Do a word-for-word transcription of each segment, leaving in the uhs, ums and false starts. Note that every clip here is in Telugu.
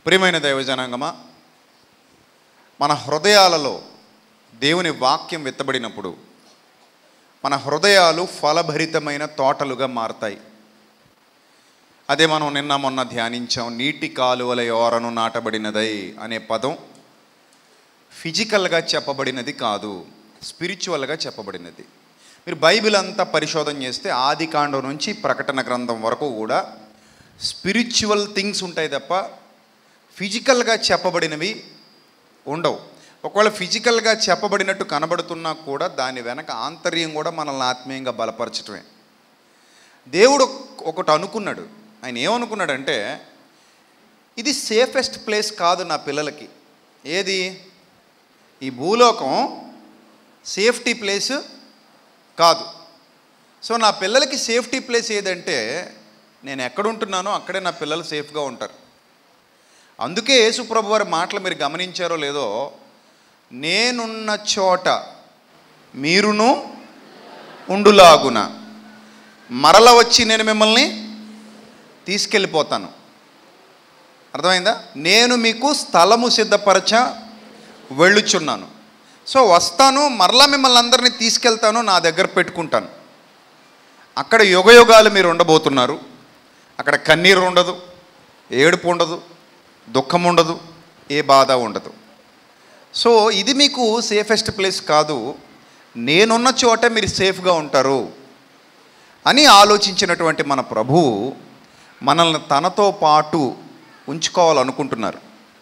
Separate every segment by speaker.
Speaker 1: ప్రియమైన దైవజనాంగమా, మన హృదయాలలో దేవుని వాక్యం విత్తబడినప్పుడు మన హృదయాలు ఫలభరితమైన తోటలుగా మారతాయి. అదే మనం నిన్న మొన్న ధ్యానించాం. నీటి కాలువల యోరను నాటబడినదై అనే పదం ఫిజికల్గా చెప్పబడినది కాదు, స్పిరిచువల్గా చెప్పబడినది. మీరు బైబిల్ అంతా పరిశోధన చేస్తే ఆది కాండం నుంచి ప్రకటన గ్రంథం వరకు కూడా స్పిరిచువల్ థింగ్స్ ఉంటాయి తప్ప ఫిజికల్గా చెప్పబడినవి ఉండవు. ఒకవేళ ఫిజికల్గా చెప్పబడినట్టు కనబడుతున్నా కూడా దాని వెనక ఆంతర్యం కూడా మనల్ని ఆత్మీయంగా బలపరచటమే. దేవుడు ఒకటి అనుకున్నాడు. ఆయన ఏమనుకున్నాడంటే, ఇది సేఫెస్ట్ ప్లేస్ కాదు నా పిల్లలకి. ఏది? ఈ భూలోకం సేఫ్టీ ప్లేస్ కాదు. సో నా పిల్లలకి సేఫ్టీ ప్లేస్ ఏదంటే, నేను ఎక్కడుంటున్నానో అక్కడే నా పిల్లలు సేఫ్గా ఉంటారు. అందుకే యేసుప్రభు వారి మాటలు మీరు గమనించారో లేదో, నేనున్న చోట మీరును ఉండులాగున మరల వచ్చి నేను మిమ్మల్ని తీసుకెళ్ళిపోతాను. అర్థమైందా? నేను మీకు స్థలము సిద్ధపరచ వెళ్ళుచున్నాను. సో వస్తాను, మరలా మిమ్మల్ని అందరినీ తీసుకెళ్తాను, నా దగ్గర పెట్టుకుంటాను. అక్కడ యుగయుగాలు మీరు ఉండబోతున్నారు. అక్కడ కన్నీరు ఉండదు, ఏడుపు ఉండదు, దుఃఖం ఉండదు, ఏ బాధ ఉండదు. సో ఇది మీకు సేఫెస్ట్ ప్లేస్ కాదు, నేనున్న చోట మీరు సేఫ్గా ఉంటారు అని ఆలోచించినటువంటి మన ప్రభువు మనల్ని తనతో పాటు ఉంచుకోవాలనుకుంటున్నారు.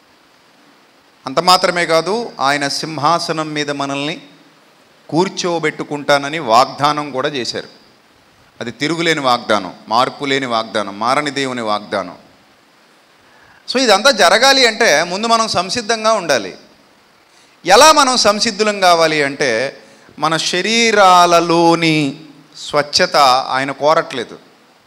Speaker 1: అంత మాత్రమే కాదు, ఆయన సింహాసనం మీద మనల్ని కూర్చోబెట్టుకుంటానని వాగ్దానం కూడా చేశారు. అది తిరుగులేని వాగ్దానం, మార్పు లేని వాగ్దానం, మారని దేవుని వాగ్దానం. సో ఇదంతా జరగాలి అంటే ముందు మనం సంసిద్ధంగా ఉండాలి. ఎలా మనం సంసిద్ధులం కావాలి అంటే, మన శరీరాలలోని స్వచ్ఛత ఆయన కోరట్లేదు.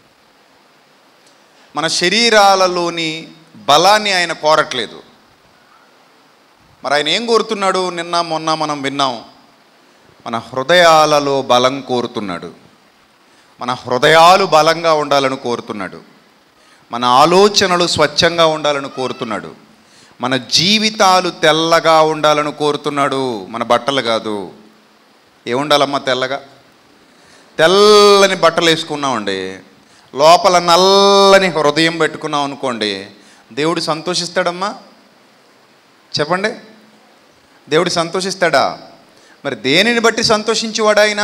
Speaker 1: మన శరీరాలలోని బలాన్ని ఆయన కోరట్లేదు. మరి ఆయన ఏం కోరుతున్నాడు? నిన్న మొన్న మనం విన్నాం, మన హృదయాలలో బలం కోరుతున్నాడు. మన హృదయాలు బలంగా ఉండాలని కోరుతున్నాడు. మన ఆలోచనలు స్వచ్ఛంగా ఉండాలని కోరుతున్నాడు. మన జీవితాలు తెల్లగా ఉండాలని కోరుతున్నాడు. మన బట్టలు కాదు. ఏముండాలమ్మా తెల్లగా? తెల్లని బట్టలు వేసుకున్నామండి, లోపల నల్లని హృదయం పెట్టుకున్నాం అనుకోండి, దేవుడు సంతోషిస్తాడమ్మా? చెప్పండి, దేవుడు సంతోషిస్తాడా? మరి దేనిని బట్టి సంతోషించేవాడు ఆయన?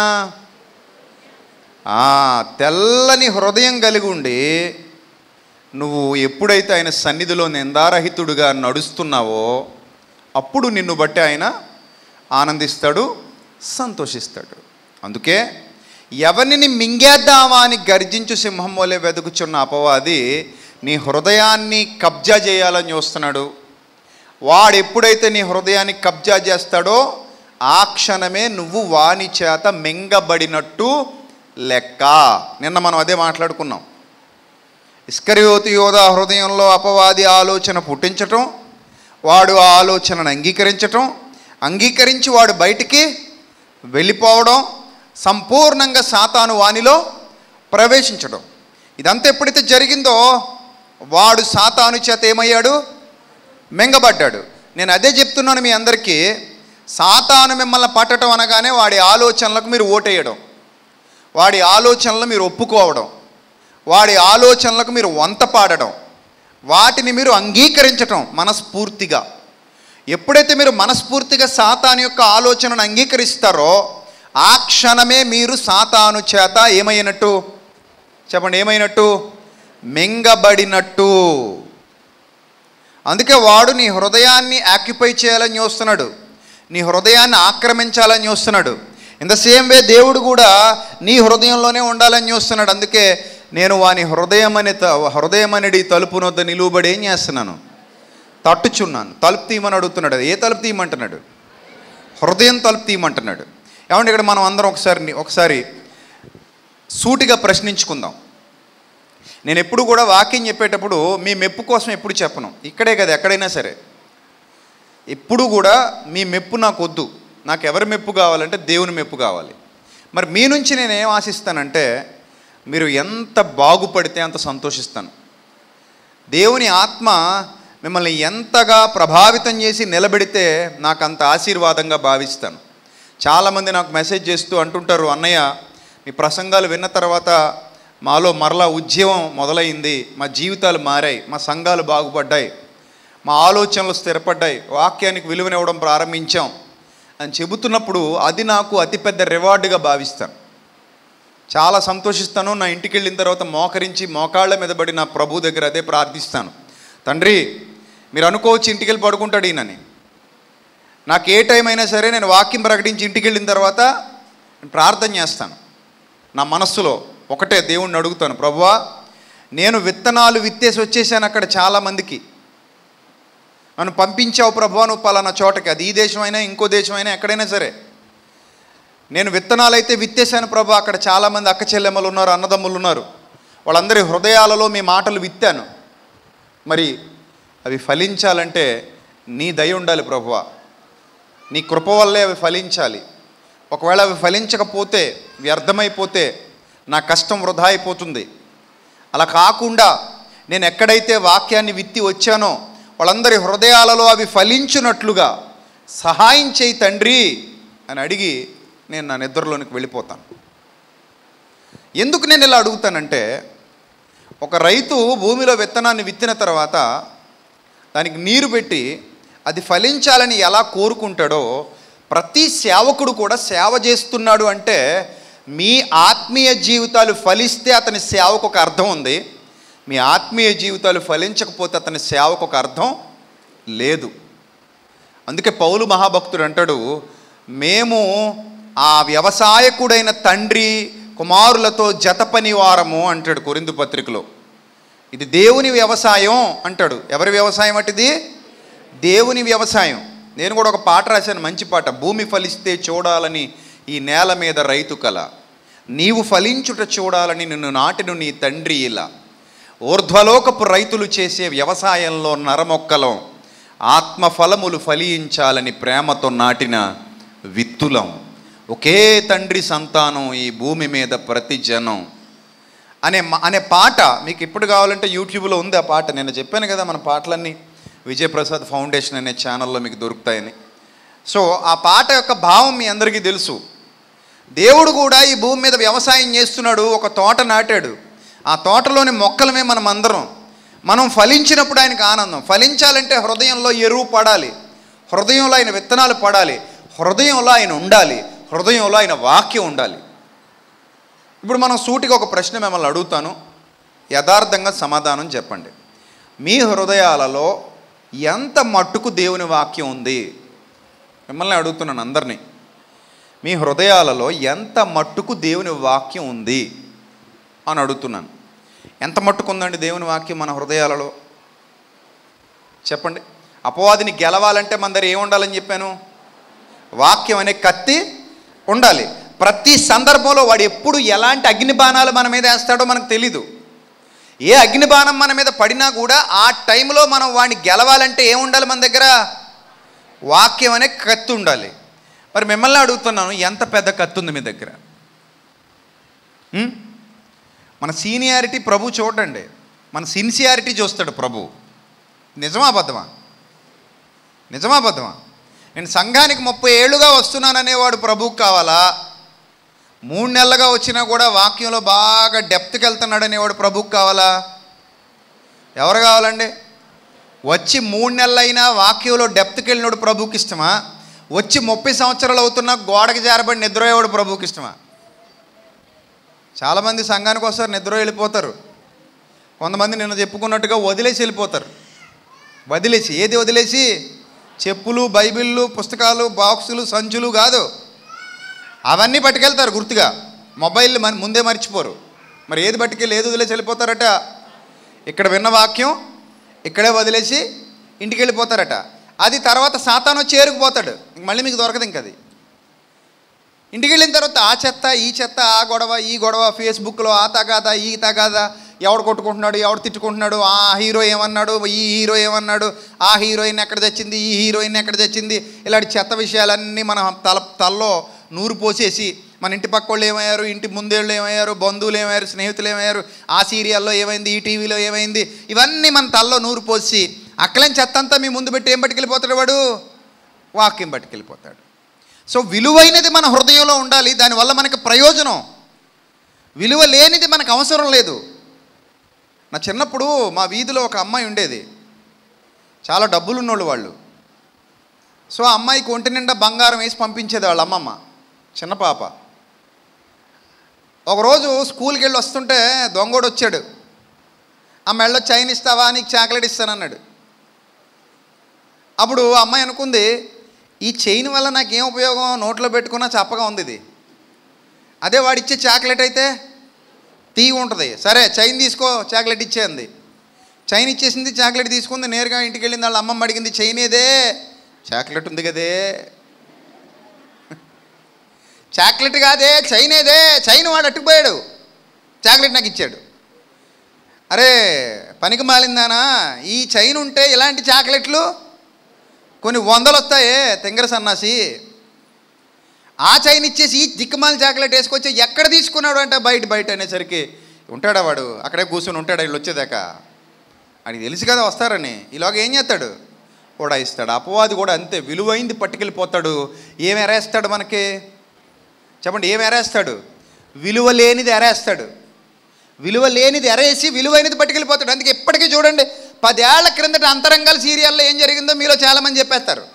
Speaker 1: తెల్లని హృదయం కలిగి ఉండి నువ్వు ఎప్పుడైతే ఆయన సన్నిధిలో నిందారహితుడుగా నడుస్తున్నావో అప్పుడు నిన్ను బట్టి ఆయన ఆనందిస్తాడు, సంతోషిస్తాడు. అందుకే ఎవరిని మింగేద్దామా అని గర్జించు సింహం వలె వెతుకుచున్న అపవాది నీ హృదయాన్ని కబ్జా చేయాలని చూస్తున్నాడు. వాడు ఎప్పుడైతే నీ హృదయాన్ని కబ్జా చేస్తాడో ఆ క్షణమే నువ్వు వాని చేత మింగబడినట్టు లెక్క. నిన్న మనం అదే మాట్లాడుకున్నాం. ఇస్కరియోతు యోధా హృదయంలో అపవాది ఆలోచన పుట్టించటం, వాడు ఆ ఆలోచనను అంగీకరించటం, అంగీకరించి వాడు బయటికి వెళ్ళిపోవడం, సంపూర్ణంగా సాతాను వానిలో ప్రవేశించడం. ఇదంతా ఎప్పుడైతే జరిగిందో వాడు సాతాను చేత ఏమయ్యాడు? మెంగబడ్డాడు. నేను అదే చెప్తున్నాను మీ అందరికీ. సాతాను మిమ్మల్ని పట్టడం అనగానే వాడి ఆలోచనలకు మీరు ఓటేయడం, వాడి ఆలోచనలు మీరు ఒప్పుకోవడం, వాడి ఆలోచనలకు మీరు వంత పాడడం, వాటిని మీరు అంగీకరించటం మనస్ఫూర్తిగా. ఎప్పుడైతే మీరు మనస్ఫూర్తిగా సాతాను యొక్క ఆలోచనను అంగీకరిస్తారో ఆ క్షణమే మీరు సాతాను చేత ఏమైనట్టు? చెప్పండి, ఏమైనట్టు? మింగబడినట్టు. అందుకే వాడు నీ హృదయాన్ని ఆక్యుపై చేయాలని చూస్తున్నాడు, నీ హృదయాన్ని ఆక్రమించాలని చూస్తున్నాడు. ఇన్ ద సేమ్ వే దేవుడు కూడా నీ హృదయంలోనే ఉండాలని చూస్తున్నాడు. అందుకే నేను వాని హృదయం అని హృదయం అనేది తలుపు నొద్ద నిలువబడి ఏం చేస్తున్నాను? తట్టుచున్నాను. తలుపు తీయమని అడుగుతున్నాడు. ఏ తలుపు తీయమంటున్నాడు? హృదయం తలుపు తీయమంటున్నాడు. ఏమంటే ఇక్కడ మనం అందరం ఒకసారి ఒకసారి సూటిగా ప్రశ్నించుకుందాం. నేను ఎప్పుడు కూడా వాక్యం చెప్పేటప్పుడు మీ మెప్పు కోసం ఎప్పుడు చెప్పను. ఇక్కడే కదా, ఎక్కడైనా సరే ఎప్పుడు కూడా మీ మెప్పు నాకు వద్దు. నాకు ఎవరి మెప్పు కావాలంటే దేవుని మెప్పు కావాలి. మరి మీ నుంచి నేను ఏం ఆశిస్తానంటే, మీరు ఎంత బాగుపడితే అంత సంతోషిస్తాను. దేవుని ఆత్మ మిమ్మల్ని ఎంతగా ప్రభావితం చేసి నిలబెడితే నాకు అంత ఆశీర్వాదంగా భావిస్తాను. చాలామంది నాకు మెసేజ్ చేస్తూ అంటుంటారు, అన్నయ్య మీ ప్రసంగాలు విన్న తర్వాత మాలో మరలా ఉద్యమం మొదలైంది, మా జీవితాలు మారాయి, మా సంఘాలు బాగుపడ్డాయి, మా ఆలోచనలు స్థిరపడ్డాయి, వాక్యానికి విలువనివ్వడం ప్రారంభించాం అని చెబుతున్నప్పుడు అది నాకు అతిపెద్ద రివార్డుగా భావిస్తాను. చాలా సంతోషిస్తాను. నా ఇంటికి వెళ్ళిన తర్వాత మోకరించి మోకాళ్ళ మీద పడి నా ప్రభు దగ్గర అదే ప్రార్థిస్తాను, తండ్రి మీరు అనుకోవచ్చు ఇంటికి వెళ్ళి పడుకుంటాడు ఈయనని, నాకు ఏ టైం అయినా సరే నేను వాక్యం ప్రకటించి ఇంటికి వెళ్ళిన తర్వాత ప్రార్థన చేస్తాను. నా మనస్సులో ఒకటే దేవుణ్ణి అడుగుతాను, ప్రభువా నేను విత్తనాలు విత్తేసి వచ్చేసాను అక్కడ చాలామందికి, నన్ను పంపించావు ప్రభువా నువ్వు పలానా చోటకి, అది ఈ దేశమైనా ఇంకో దేశమైనా ఎక్కడైనా సరే, నేను విత్తనాలు అయితే విత్తేసాను ప్రభు, అక్కడ చాలామంది అక్క చెల్లెమ్మలు ఉన్నారు, అన్నదమ్ములు ఉన్నారు, వాళ్ళందరి హృదయాలలో మీ మాటలు విత్తాను, మరి అవి ఫలించాలంటే నీ దయ ఉండాలి ప్రభువా, నీ కృప వల్లే అవి ఫలించాలి. ఒకవేళ అవి ఫలించకపోతే వ్యర్థమైపోతే నా కష్టం వృధా అయిపోతుంది. అలా కాకుండా నేను ఎక్కడైతే వాక్యాన్ని విత్తి వచ్చానో వాళ్ళందరి హృదయాలలో అవి ఫలించినట్లుగా సహాయం చేయి తండ్రి అని అడిగి నేను నా నిద్రలోనికి వెళ్ళిపోతాను. ఎందుకు నేను ఇలా అడుగుతానంటే, ఒక రైతు భూమిలో విత్తనాన్ని విత్తిన తర్వాత దానికి నీరు పెట్టి అది ఫలించాలని ఎలా కోరుకుంటాడో, ప్రతి సేవకుడు కూడా సేవ చేస్తున్నాడు అంటే మీ ఆత్మీయ జీవితాలు ఫలిస్తే అతని సేవకు ఒక అర్థం ఉంది, మీ ఆత్మీయ జీవితాలు ఫలించకపోతే అతని సేవకు ఒక అర్థం లేదు. అందుకే పౌలు మహాభక్తుడు అంటాడు, మేము ఆ వ్యవసాయకుడైన తండ్రి కుమారులతో జతపని వారము అంటాడు కొరింథు పత్రికలో. ఇది దేవుని వ్యవసాయం అంటాడు. ఎవరి వ్యవసాయం అటుది? దేవుని వ్యవసాయం. నేను కూడా ఒక పాట రాశాను, మంచి పాట, భూమి ఫలిస్తే చూడాలని ఈ నేల మీద రైతు కల, నీవు ఫలించుట చూడాలని నిన్ను నాటిను నీ తండ్రి ఇలా, ఊర్ధ్వలోకపు రైతులు చేసే వ్యవసాయంలో నరమొక్కలం, ఆత్మఫలములు ఫలించాలని ప్రేమతో నాటిన విత్తులం, ఒకే తండ్రి సంతానం ఈ భూమి మీద ప్రతి జనం అనే అనే పాట మీకు ఇప్పుడు కావాలంటే యూట్యూబ్లో ఉంది ఆ పాట. నేను చెప్పాను కదా మన పాటలన్నీ విజయప్రసాద్ ఫౌండేషన్ అనే ఛానల్లో మీకు దొరుకుతాయని. సో ఆ పాట యొక్క భావం మీ అందరికీ తెలుసు. దేవుడు కూడా ఈ భూమి మీద వ్యవసాయం చేస్తున్నాడు, ఒక తోట నాటాడు, ఆ తోటలోని మొక్కలమే మనం అందరం. మనం ఫలించినప్పుడు ఆయనకు ఆనందం. ఫలించాలంటే హృదయంలో ఎరువు పడాలి, హృదయంలో ఆయన విత్తనాలు పడాలి, హృదయంలో ఆయన ఉండాలి, హృదయంలో ఆయన వాక్యం ఉండాలి. ఇప్పుడు మనం సూటిగా ఒక ప్రశ్న మిమ్మల్ని అడుగుతాను, యథార్థంగా సమాధానం చెప్పండి. మీ హృదయాలలో ఎంత మట్టుకు దేవుని వాక్యం ఉంది? మిమ్మల్ని అడుగుతున్నాను అందరినీ, మీ హృదయాలలో ఎంత మట్టుకు దేవుని వాక్యం ఉంది అని అడుగుతున్నాను. ఎంత మట్టుకు ఉందండి దేవుని వాక్యం మన హృదయాలలో? చెప్పండి. అపవాదిని గెలవాలంటే మన దగ్గర ఏముండాలని చెప్పాను? వాక్యం అనే కత్తి ఉండాలి. ప్రతి సందర్భంలో వాడు ఎప్పుడు ఎలాంటి అగ్నిబాణాలు మన మీద వేస్తాడో మనకు తెలీదు. ఏ అగ్నిబాణం మన మీద పడినా కూడా ఆ టైంలో మనం వాడిని గెలవాలంటే ఏముండాలి మన దగ్గర? వాక్యం అనే కత్తి ఉండాలి. మరి మిమ్మల్ని అడుగుతున్నాను, ఎంత పెద్ద కత్తి ఉంది మీ దగ్గర? మన సీనియారిటీ ప్రభు చూడండి, మన సిన్సియారిటీ చూస్తాడు ప్రభు. నిజమా అబద్ధమా? నిజమా అబద్ధమా? నేను సంఘానికి ముప్పై ఏళ్ళుగా వస్తున్నాననేవాడు ప్రభువుకి కావాలా? మూడు నెలలుగా వచ్చినా కూడా వాక్యంలో బాగా డెప్త్కి వెళ్తున్నాడు అనేవాడు ప్రభువుకి కావాలా? ఎవరు కావాలండి? వచ్చి మూడు నెలలైనా వాక్యంలో డెప్త్కి వెళ్ళినోడు ప్రభువుకి ఇష్టమా? వచ్చి ముప్పై సంవత్సరాలు అవుతున్నా గోడకి జారబడి నిద్రపోయేవాడు ప్రభువుకి ఇష్టమా? చాలామంది సంఘానికి వస్తారు, నిద్ర వెళ్ళిపోతారు. కొంతమంది నిన్న చెప్పుకున్నట్టుగా వదిలేసి వెళ్ళిపోతారు. వదిలేసి ఏది వదిలేసి? చెప్పులు, బైబిళ్ళు, పుస్తకాలు, బాక్సులు, సంచులు కాదు, అవన్నీ పట్టుకెళ్తారు గుర్తుగా. మొబైల్ ముందే మర్చిపోరు. మరి ఏది పట్టుకెళ్ళి ఏది వదిలేసి వెళ్ళిపోతారట? ఇక్కడ విన్న వాక్యం ఇక్కడే వదిలేసి ఇంటికి వెళ్ళిపోతారట. అది తర్వాత సాతాను చేరుకుపోతాడు, మళ్ళీ మీకు దొరకదు. ఇంక అది ఇంటికి వెళ్ళిన తర్వాత ఆ చెత్త ఈ చెత్త, ఆ గొడవ ఈ గొడవ, ఫేస్బుక్లో ఆ తగాదా ఈ తగాదా, ఎవడు కొట్టుకుంటున్నాడు, ఎవడు తిట్టుకుంటున్నాడు, ఆ హీరో ఏమన్నాడు, ఈ హీరో ఏమన్నాడు, ఆ హీరోయిన్ ఎక్కడ తెచ్చింది, ఈ హీరోయిన్ ఎక్కడ తెచ్చింది, ఇలాంటి చెత్త విషయాలన్నీ మన తల తలలో నూరు పోసేసి మన ఇంటి పక్క వాళ్ళు ఏమయ్యారు, ఇంటి ముందేళ్ళు ఏమయ్యారు, బంధువులు ఏమయ్యారు, స్నేహితులు ఏమయ్యారు, ఆ సీరియల్లో ఏమైంది, ఈ టీవీలో ఏమైంది, ఇవన్నీ మన తలలో నూరు పోసి అక్కలేని చెత్త అంతా మీ ముందు పెట్టి ఏం పట్టుకెళ్ళిపోతాడు వాడు? వాక్యం పట్టుకెళ్ళిపోతాడు. సో విలువైనది మన హృదయంలో ఉండాలి, దానివల్ల మనకి ప్రయోజనం. విలువ లేనిది మనకు అవసరం లేదు. నా చిన్నప్పుడు మా వీధిలో ఒక అమ్మాయి ఉండేది, చాలా డబ్బులు ఉన్నోళ్ళు వాళ్ళు. సో ఆ అమ్మాయికి ఒంటి నిండా బంగారం వేసి పంపించేది వాళ్ళ అమ్మమ్మ, చిన్న పాప. ఒకరోజు స్కూల్కి వెళ్ళి వస్తుంటే దొంగోడు వచ్చాడు. ఆ మెళ్ళో చైన్ ఇస్తావా, నీకు చాక్లెట్ ఇస్తానన్నాడు. అప్పుడు అమ్మాయి అనుకుంది, ఈ చైన్ వల్ల నాకేం ఉపయోగం, నోట్లో పెట్టుకున్నా చప్పగా ఉంది ఇది. అదే వాడిచ్చే చాక్లెట్ అయితే తీగి ఉంటుంది. సరే చైన్ తీసుకో, చాక్లెట్ ఇచ్చేయండి. చైన్ ఇచ్చేసింది, చాక్లెట్ తీసుకుంది, నేరుగా ఇంటికి వెళ్ళింది. వాళ్ళ అమ్మమ్మ అడిగింది, చైన్ ఏదే? చాక్లెట్ ఉంది కదే. చాక్లెట్ కాదే, చైన్ ఏదే? చైన్ వాడు అట్టుకుపోయాడు, చాక్లెట్ నాకు ఇచ్చాడు. అరే పనికి మాలిందానా, ఈ చైన్ ఉంటే ఇలాంటి చాక్లెట్లు కొన్ని వందలు వస్తాయే తెంగర సన్నాసి. ఆ చైన్ ఇచ్చేసి ఈ దిక్కుమాలి చాక్లెట్ వేసుకొచ్చి ఎక్కడ తీసుకున్నాడు అంటే బయట బయట అనేసరికి ఉంటాడా వాడు, అక్కడే కూర్చొని ఉంటాడా వీళ్ళు వచ్చేదాకా? అని తెలుసు కదా వస్తారని. ఈలోగా ఏం చేస్తాడు, కూడా ఇస్తాడు. అపవాది కూడా అంతే, విలువైంది పట్టుకెళ్ళిపోతాడు. ఏం ఎరేస్తాడు మనకి చెప్పండి? ఏం ఎరేస్తాడు? విలువ లేనిది ఎరేస్తాడు. విలువ లేనిది ఎరేసి విలువైనది పట్టుకెళ్ళిపోతాడు. అందుకే ఇప్పటికీ చూడండి, పదేళ్ల క్రిందట అంతరంగాల సీరియల్లో ఏం జరిగిందో మీలో చాలామంది చెప్పేస్తారు.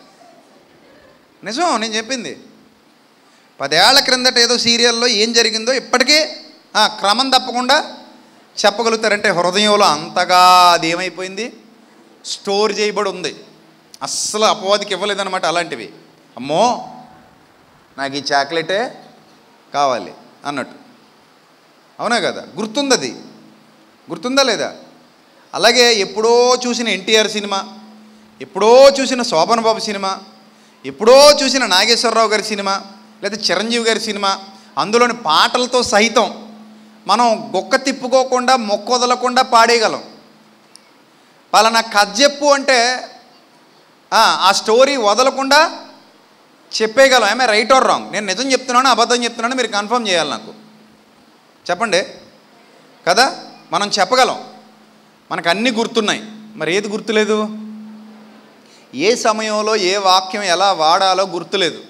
Speaker 1: నిజం నేను చెప్పింది. పదేళ్ల క్రిందట ఏదో సీరియల్లో ఏం జరిగిందో ఇప్పటికీ క్రమం తప్పకుండా చెప్పగలుగుతారంటే హృదయంలో అంతగా అది ఏమైపోయింది, స్టోర్ చేయబడి ఉంది. అస్సలు అపవాదికి ఇవ్వలేదన్నమాట అలాంటివి. అమ్మో నాకు ఈ చాక్లెటే కావాలి అన్నట్టు. అవునా కదా? గుర్తుంది, అది గుర్తుందా లేదా? అలాగే ఎప్పుడో చూసిన ఎన్టీఆర్ సినిమా, ఎప్పుడో చూసిన శోభన్ బాబు సినిమా, ఎప్పుడో చూసిన నాగేశ్వరరావు గారి సినిమా, లేదా చిరంజీవి గారి సినిమా, అందులోని పాటలతో సహితం మనం గొక్క తిప్పుకోకుండా మొక్క వదలకుండా పాడేయగలం. పలానా కథ చెప్పు అంటే ఆ స్టోరీ వదలకుండా చెప్పేయగలం. ఏమే రైట్ ఆర్ రాంగ్, నేను నిజం చెప్తున్నాను అబద్ధం చెప్తున్నాను మీరు కన్ఫర్మ్ చేయాలి నాకు, చెప్పండి కదా? మనం చెప్పగలం, మనకు అన్నీ గుర్తున్నాయి. మరి ఏది గుర్తులేదు? ఏ సమయంలో ఏ వాక్యం ఎలా వాడాలో గుర్తులేదు.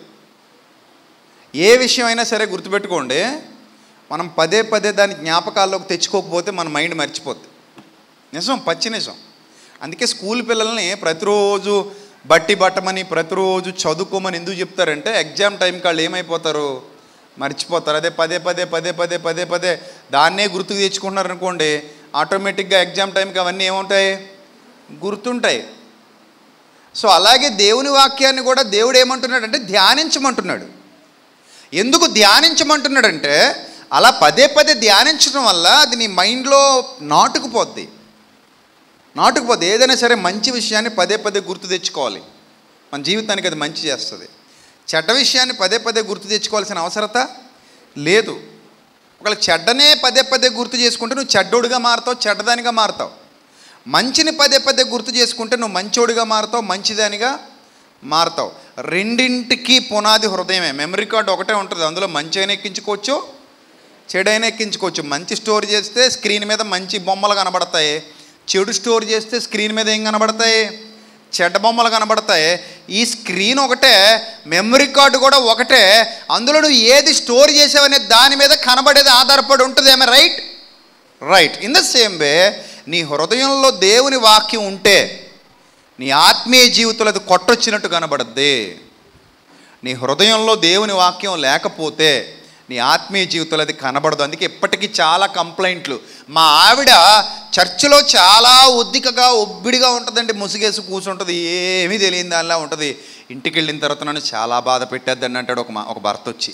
Speaker 1: ఏ విషయం అయినా సరే గుర్తుపెట్టుకోండి, మనం పదే పదే దాని జ్ఞాపకాల్లోకి తెచ్చుకోకపోతే మన మైండ్ మర్చిపోద్ది. నిజం, పచ్చి నిజం. అందుకే స్కూల్ పిల్లల్ని ప్రతిరోజు బట్టి బట్టమని, ప్రతిరోజు చదువుకోమని ఎందుకు చెప్తారంటే ఎగ్జామ్ టైంకి వాళ్ళు ఏమైపోతారు, మర్చిపోతారు. అదే పదే పదే పదే పదే పదే పదే దాన్నే గుర్తుకు తెచ్చుకుంటున్నారు అనుకోండి, ఆటోమేటిక్గా ఎగ్జామ్ టైంకి అవన్నీ ఏముంటాయి, గుర్తుంటాయి. సో అలాగే దేవుని వాక్యాన్ని కూడా దేవుడు ఏమంటున్నాడంటే ధ్యానించమంటున్నాడు. ఎందుకు ధ్యానించమంటున్నాడంటే అలా పదే పదే ధ్యానించడం వల్ల అది నీ మైండ్లో నాటుకుపోద్ది. నాటుకుపోద్ది ఏదైనా సరే మంచి విషయాన్ని పదే పదే గుర్తు తెచ్చుకోవాలి, మన జీవితానికి అది మంచి చేస్తుంది. చెడ్డ విషయాన్ని పదే పదే గుర్తు తెచ్చుకోవాల్సిన అవసరత లేదు. ఒకవేళ చెడ్డనే పదే పదే గుర్తు చేసుకుంటే నువ్వు చెడ్డోడుగా మారుతావు, చెడ్డదానిగా మారుతావు. మంచిని పదే పదే గుర్తు చేసుకుంటే నువ్వు మంచోడిగా మారుతావు, మంచిదానిగా మారుతావు. రెండింటికి పునాది హృదయమే. మెమరీ కార్డు ఒకటే ఉంటుంది, అందులో మంచి అయినా ఎక్కించుకోవచ్చు, చెడైనా ఎక్కించుకోవచ్చు. మంచి స్టోర్ చేస్తే స్క్రీన్ మీద మంచి బొమ్మలు కనబడతాయి, చెడు స్టోర్ చేస్తే స్క్రీన్ మీద ఏం కనబడతాయి, చెడ్డ బొమ్మలు కనబడతాయి. ఈ స్క్రీన్ ఒకటే, మెమరీ కార్డు కూడా ఒకటే, అందులో నువ్వు ఏది స్టోర్ చేసావనే దాని మీద కనబడేది ఆధారపడి ఉంటుంది. ఏమే right right in the same way నీ హృదయంలో దేవుని వాక్యం ఉంటే నీ ఆత్మీయ జీవితంలో అది కొట్టొచ్చినట్టు కనబడద్ది. నీ హృదయంలో దేవుని వాక్యం లేకపోతే నీ ఆత్మీయ జీవితంలో అది కనబడదు. అందుకే ఇప్పటికీ చాలా కంప్లైంట్లు. మా ఆవిడ చర్చిలో చాలా ఒద్దికగా ఒబ్బిడిగా ఉంటుందండి, ముసుగేసి కూర్చుంటుంది, ఏమీ తెలియని దానిలా ఉంటుంది. ఇంటికి వెళ్ళిన తర్వాత నన్ను చాలా బాధ పెట్టేద్దండి అంటాడు ఒక మా ఒక భర్త వచ్చి.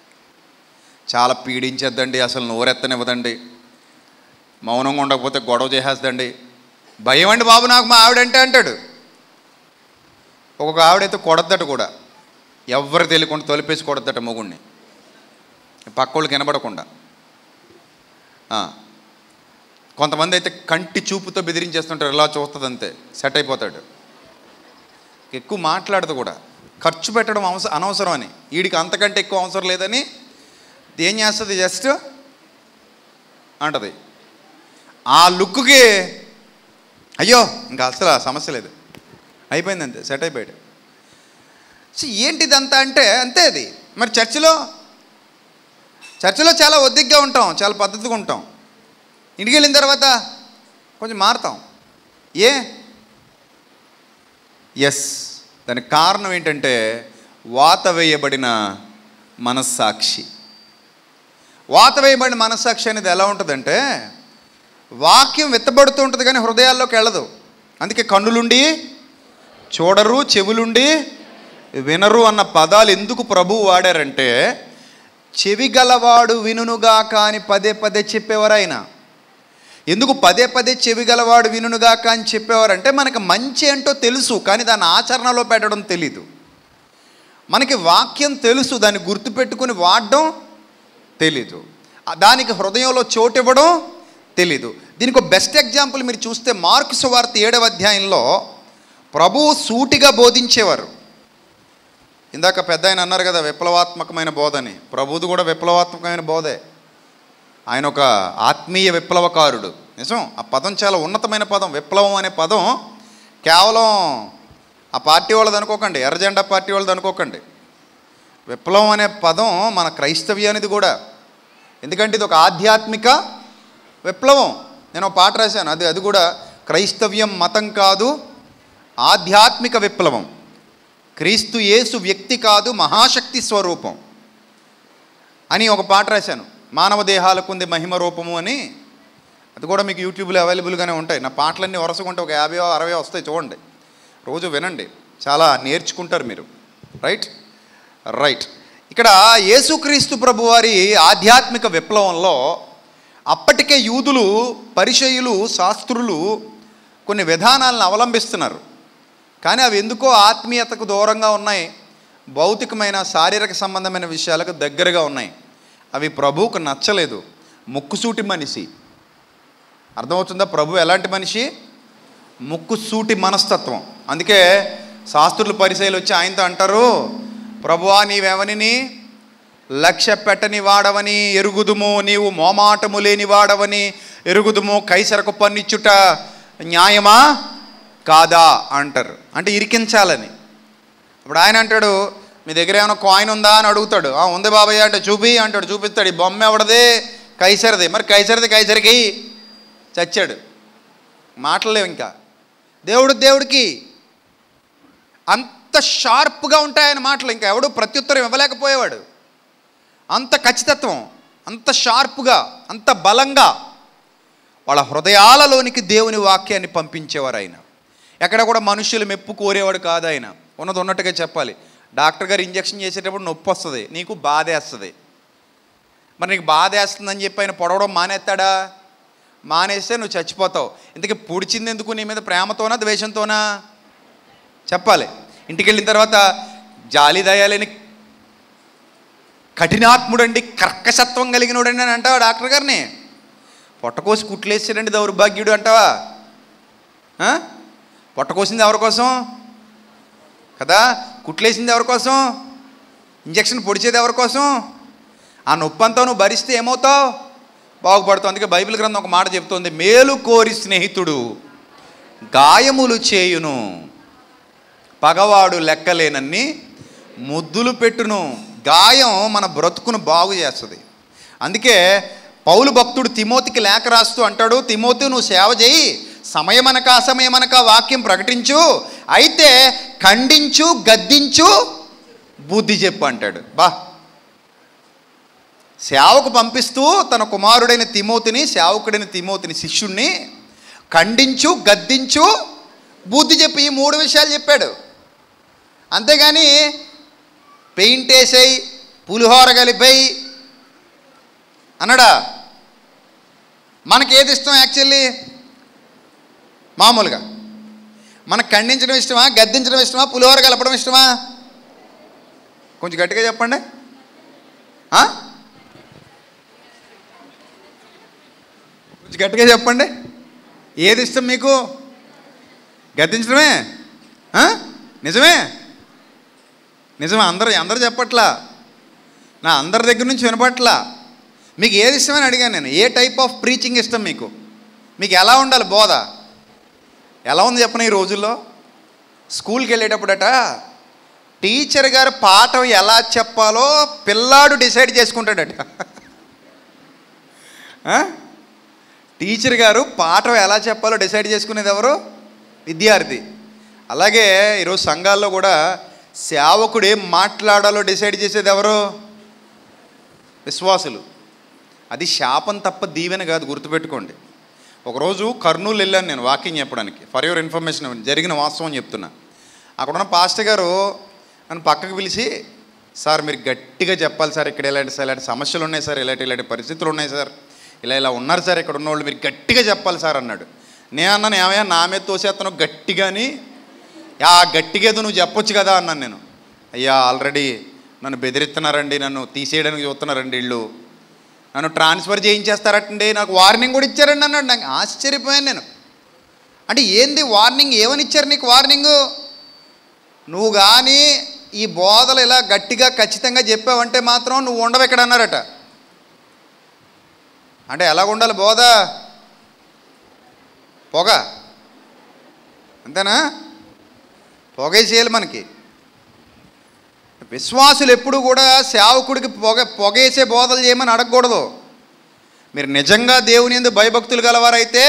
Speaker 1: చాలా పీడించేద్దండి, అసలు నోరెత్తనివ్వదండి, మౌనంగా ఉండకపోతే గొడవ చేసేద్దండి. భయం అండి బాబు నాకు మా ఆవిడంటే అంటాడు. ఒక్కొక్క ఆవిడైతే కొడద్దట కూడా, ఎవరు తెలియకుండా తొలిపేసి కొడద్దట మొగుడిని, పక్కోళ్ళు కనబడకుండా. కొంతమంది అయితే కంటి చూపుతో బెదిరించేస్తుంటారు, ఇలా చూస్తుంది అంతే, సెట్ అయిపోతాడు. ఎక్కువ మాట్లాడదు కూడా, ఖర్చు పెట్టడం అవస అనవసరం అని, వీడికి అంతకంటే ఎక్కువ అవసరం లేదని ఏం చేస్తుంది, జస్ట్ అంటది. ఆ లుక్కి అయ్యో ఇంకా అసలు సమస్య లేదు, అయిపోయింది, అంతే, సెట్ అయిపోయాడు. సో ఏంటిదంతా అంటే అంతే అది. మరి చర్చిలో చర్చిలో చాలా ఒద్దిగ్గా ఉంటాం, చాలా పద్ధతిగా ఉంటాం. ఇంటికి వెళ్ళిన తర్వాత కొంచెం మారుతాం. ఏ ఎస్, దానికి కారణం ఏంటంటే వాత వేయబడిన మనస్సాక్షి. వాత వేయబడిన మనస్సాక్షి అనేది ఎలా ఉంటుందంటే, వాక్యం వెత్తబడుతూ ఉంటుంది కానీ హృదయాల్లోకి వెళ్ళదు. అందుకే కన్నులుండి చూడరు, చెవులుండి వినరు అన్న పదాలు ఎందుకు ప్రభువు వాడారంటే, చెవి గలవాడు వినునుగా కానీ పదే పదే చెప్పేవారు ఆయన. ఎందుకు పదే పదే చెవి గలవాడు వినునుగా కానీ చెప్పేవారంటే, మనకి మంచి ఏంటో తెలుసు కానీ దాన్ని ఆచరణలో పెట్టడం తెలీదు. మనకి వాక్యం తెలుసు, దాన్ని గుర్తుపెట్టుకుని వాడడం తెలీదు, దానికి హృదయంలో చోటు ఇవ్వడం తెలీదు. దీనికి ఒక బెస్ట్ ఎగ్జాంపుల్ మీరు చూస్తే మార్కు సువార్త ఏడవ అధ్యాయంలో ప్రభువు సూటిగా బోధించేవారు. ఇందాక పెద్ద ఆయన అన్నారు కదా విప్లవాత్మకమైన బోధని, ప్రభువుది కూడా విప్లవాత్మకమైన బోధే. ఆయన ఒక ఆత్మీయ విప్లవకారుడు. నిజం, ఆ పదం చాలా ఉన్నతమైన పదం. విప్లవం అనే పదం కేవలం ఆ పార్టీ వాళ్ళది అనుకోకండి, ఎర్రజెండా పార్టీ వాళ్ళది అనుకోకండి. విప్లవం అనే పదం మన క్రైస్తవ్యానిది కూడా. ఎందుకంటే ఇది ఒక ఆధ్యాత్మిక విప్లవం. నేను ఒక పాట రాశాను, అది అది కూడా క్రైస్తవ్యం మతం కాదు, ఆధ్యాత్మిక విప్లవం. క్రీస్తు యేసు వ్యక్తి కాదు, మహాశక్తి స్వరూపం అని ఒక పాట రాశాను. మానవ దేహాలకు ఉంది మహిమ రూపము అని. అది కూడా మీకు యూట్యూబ్లో అవైలబుల్గానే ఉంటాయి. నా పాటలన్నీ వరుసకుంటే ఒక యాభై అరవై వస్తాయి, చూడండి, రోజు వినండి, చాలా నేర్చుకుంటారు మీరు. రైట్ రైట్ ఇక్కడ యేసుక్రీస్తు ప్రభు వారి ఆధ్యాత్మిక విప్లవంలో అప్పటికే యూదులు, పరిసయ్యులు, శాస్త్రులు కొన్ని విధానాలను అవలంబిస్తున్నారు. కానీ అవి ఎందుకో ఆత్మీయతకు దూరంగా ఉన్నాయి, భౌతికమైన శారీరక సంబంధమైన విషయాలకు దగ్గరగా ఉన్నాయి. అవి ప్రభువుకు నచ్చలేదు. ముక్కుసూటి మనిషి, అర్థమవుతుందా? ప్రభు ఎలాంటి మనిషి? ముక్కుసూటి మనస్తత్వం. అందుకే శాస్త్రులు, పరిసయ్యులు వచ్చి ఆయనతో అంటారు, ప్రభువా నీవెవనిని లక్ష్య పెట్టని వాడవని ఎరుగుదుము, నీవు మోమాటము లేని వాడవని ఎరుగుదుము, కైసరకు పన్నిచ్చుట న్యాయమా కాదా అంటారు. అంటే ఇరికించాలని. ఇప్పుడు ఆయన అంటాడు, మీ దగ్గర ఏమైనా కాయిన్ ఉందా అని అడుగుతాడు. ఉంది బాబాయ్ అంటే చూపి అంటాడు, చూపిస్తాడు. ఈ బొమ్మ ఎవడదే? కైసరిది. మరి కైసరిది కైసరికి చచ్చాడు. మాటలేవు ఇంకా. దేవుడు దేవుడికి అంత షార్ప్గా ఉంటాయన్న మాటలు, ఇంకా ఎవడు ప్రత్యుత్తరం ఇవ్వలేకపోయేవాడు. అంత ఖచ్చితత్వం, అంత షార్ప్గా, అంత బలంగా వాళ్ళ హృదయాలలోనికి దేవుని వాక్యాన్ని పంపించేవారు ఆయన. ఎక్కడ కూడా మనుషులు మెప్పు కోరేవాడు కాదు ఆయన. ఉన్నది ఉన్నట్టుగా చెప్పాలి. డాక్టర్ గారు ఇంజక్షన్ చేసేటప్పుడు నొప్పి వస్తుంది, నీకు బాధ వేస్తుంది. మరి నీకు బాధ వేస్తుందని చెప్పి ఆయన పొడవడం మానేస్తాడా? మానేస్తే నువ్వు చచ్చిపోతావు. ఇంతకీ పొడిచింది ఎందుకు? నీ మీద ప్రేమతోనా ద్వేషంతోనా? చెప్పాలి. ఇంటికి వెళ్ళిన తర్వాత జాలి దయాలేని కఠినాత్ముడండి, కర్కశత్వం కలిగినోడండి అని అంటావా డాక్టర్ గారిని? పొట్టకోసి కుట్లేసాడండి దౌర్భాగ్యుడు అంటావా? పొట్టకోసింది ఎవరి కోసం కదా? కుట్లేసింది ఎవరి కోసం? ఇంజక్షన్ పొడిచేది ఎవరి కోసం? ఆ నొప్పి అంతా నువ్వు భరిస్తే ఏమవుతావు? బాగుపడుతావు. అందుకే బైబిల్ గ్రంథం ఒక మాట చెప్తుంది, మేలు కోరి స్నేహితుడు గాయములు చేయును, పగవాడు లెక్కలేనన్ని ముద్దులు పెట్టును. గాయం మన బ్రతుకును బాగు చేస్తుంది. అందుకే పౌలు భక్తుడు తిమోతికి లేఖ రాస్తూ అంటాడు, తిమోతి నువ్వు సేవ చేయి, సమయమనక అసమయమనక వాక్యం ప్రకటించు, అయితే ఖండించు, గద్దించు, బుద్ధి చెప్పు అంటాడు. బా, సేవకు పంపిస్తూ తన కుమారుడైన తిమోతిని, సేవకుడైన తిమోతిని, శిష్యుణ్ణి ఖండించు, గద్దించు, బుద్ధి చెప్పి, ఈ మూడు విషయాలు చెప్పాడు. అంతేగాని పెయింట్ వేసేయి, పులిహోర కలిపేయి అన్నాడా? మనకి ఏది ఇష్టం యాక్చువల్లీ? మామూలుగా మనకు ఖండించడం ఇష్టమా, గద్దించడం ఇష్టమా, పులిహోర కలపడం ఇష్టమా? కొంచెం గట్టిగా చెప్పండి. కొంచెం గట్టిగా చెప్పండి. ఏది ఇష్టం మీకు? గద్దించడమే? నిజమే నిజమే అందరూ అందరూ చెప్పట్లా, నా అందరి దగ్గర నుంచి వినపట్లా. మీకు ఏది ఇష్టమని అడిగాను నేను. ఏ టైప్ ఆఫ్ ప్రీచింగ్ ఇష్టం మీకు? మీకు ఎలా ఉండాలి బోధ? ఎలా ఉంది చెప్పిన ఈ రోజుల్లో స్కూల్కి వెళ్ళేటప్పుడట టీచర్ గారు పాఠం ఎలా చెప్పాలో పిల్లాడు డిసైడ్ చేసుకుంటాడట. టీచర్ గారు పాఠం ఎలా చెప్పాలో డిసైడ్ చేసుకునేది ఎవరు? విద్యార్థి. అలాగే ఈరోజు సంఘాల్లో కూడా సేవకుడు ఏం మాట్లాడాలో డిసైడ్ చేసేది ఎవరు? విశ్వాసులు. అది శాపం తప్ప దీవెన కాదు, గుర్తుపెట్టుకోండి. ఒకరోజు కర్నూలు వెళ్ళాను నేను వాకింగ్ చెప్పడానికి. ఫర్ యువర్ ఇన్ఫర్మేషన్, జరిగిన వాస్తవం చెప్తున్నా. అక్కడున్న పాస్టర్ గారు నన్ను పక్కకు పిలిచి, సార్ మీరు గట్టిగా చెప్పాలి సార్, ఇక్కడ ఇలాంటి సార్ ఇలాంటి సమస్యలు ఉన్నాయి సార్, ఇలాంటి ఇలాంటి పరిస్థితులు ఉన్నాయి సార్, ఇలా ఇలా ఉన్నారు సార్ ఇక్కడ ఉన్న వాళ్ళు, మీరు గట్టిగా చెప్పాలి సార్ అన్నాడు. నేను అన్నాను, ఏమయ్యా నా మీద తోసేస్తాను గట్టిగాని, ఆ గట్టిగా ఏదో నువ్వు చెప్పొచ్చు కదా అన్నాను నేను. అయ్యా ఆల్రెడీ నన్ను బెదిరిస్తున్నారండి, నన్ను తీసేయడానికి చూస్తున్నారండి, వీళ్ళు నన్ను ట్రాన్స్ఫర్ చేయించేస్తారటండి, నాకు వార్నింగ్ కూడా ఇచ్చారండి అన్నాడు. నాకు ఆశ్చర్యపోయాను నేను. అంటే ఏంది వార్నింగ్? ఏమని ఇచ్చారు నీకు వార్నింగు? నువ్వు కానీ ఈ బోధలు ఇలా గట్టిగా ఖచ్చితంగా చెప్పావంటే మాత్రం నువ్వు ఉండవు ఇక్కడ అన్నారట. అంటే ఎలా ఉండాలి బోధ? పొగ అంతేనా? పొగేసేయాలి మనకి. విశ్వాసులు ఎప్పుడు కూడా సేవకుడికి పొగ పొగేసే బోధలు చేయమని అడగకూడదు. మీరు నిజంగా దేవుని యందు భయభక్తులు గలవారైతే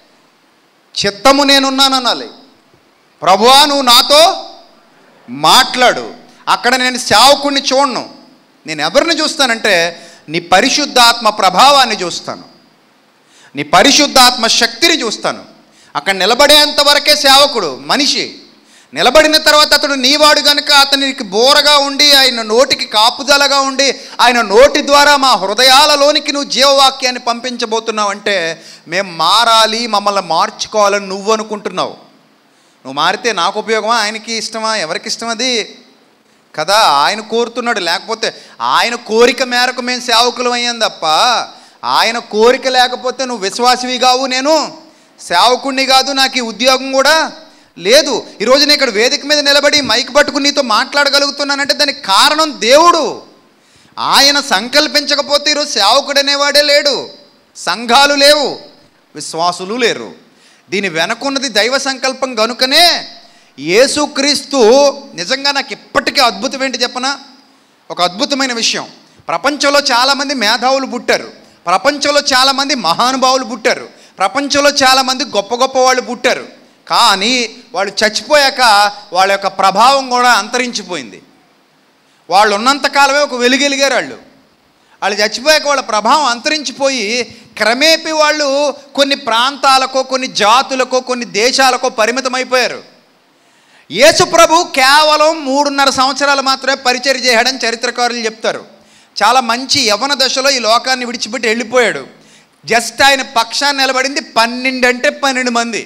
Speaker 1: చిత్తము నేనున్నాను అనాలి. ప్రభువా నువ్వు నాతో మాట్లాడు. అక్కడ నేను సేవకుడిని చూడను. నేను ఎవరిని చూస్తానంటే నీ పరిశుద్ధాత్మ ప్రభావాన్ని చూస్తాను, నీ పరిశుద్ధాత్మ శక్తిని చూస్తాను. అక్కడ నిలబడేంత వరకే సేవకుడు మనిషి. నిలబడిన తర్వాత అతడు నీవాడు కనుక అతనికి బోరగా ఉండి, ఆయన నోటికి కాపుదలగా ఉండి, ఆయన నోటి ద్వారా మా హృదయాలలోనికి నువ్వు జీవవాక్యాన్ని పంపించబోతున్నావు అంటే మేము మారాలి, మమ్మల్ని మార్చుకోవాలని నువ్వు అనుకుంటున్నావు. నువ్వు మారితే నాకు ఉపయోగమా, ఆయనకి ఇష్టమా, ఎవరికి ఇష్టం అది కదా? ఆయన కోరుతున్నాడు. లేకపోతే ఆయన కోరిక మేరకు మేము సేవకులం అయ్యాం తప్ప ఆయన కోరిక లేకపోతే నువ్వు విశ్వాసివి కావు, నేను సేవకుణ్ణి కాదు, నాకు ఈ ఉద్యోగం కూడా లేదు. ఈరోజు నేను ఇక్కడ వేదిక మీద నిలబడి మైక్ పట్టుకుని నీతో మాట్లాడగలుగుతున్నానంటే దానికి కారణం దేవుడు. ఆయన సంకల్పించకపోతే ఈరోజు సేవకుడు అనేవాడే లేడు, సంఘాలు లేవు, విశ్వాసులు లేరు. దీని వెనకున్నది దైవ సంకల్పం కనుకనే యేసుక్రీస్తు నిజంగా నాకు ఇప్పటికీ అద్భుతం ఏంటి చెప్పనా? ఒక అద్భుతమైన విషయం. ప్రపంచంలో చాలామంది మేధావులు పుట్టారు, ప్రపంచంలో చాలామంది మహానుభావులు పుట్టారు, ప్రపంచంలో చాలామంది గొప్ప గొప్ప వాళ్ళు పుట్టారు. కానీ వాళ్ళు చచ్చిపోయాక వాళ్ళ యొక్క ప్రభావం కూడా అంతరించిపోయింది. వాళ్ళు ఉన్నంతకాలమే ఒక వెలుగెలిగారు. వాళ్ళు వాళ్ళు చచ్చిపోయాక వాళ్ళ ప్రభావం అంతరించిపోయి క్రమేపీ వాళ్ళు కొన్ని ప్రాంతాలకో, కొన్ని జాతులకో, కొన్ని దేశాలకో పరిమితమైపోయారు. యేసు ప్రభు కేవలం మూడున్నర సంవత్సరాలు మాత్రమే పరిచర్య చేయడని చరిత్రకారులు చెప్తారు. చాలా మంచి యవ్వన దశలో ఈ లోకాన్ని విడిచిపెట్టి వెళ్ళిపోయాడు. జస్ట్ ఆయన పక్షాన్ని నిలబడింది పన్నెండు అంటే పన్నెండు మంది.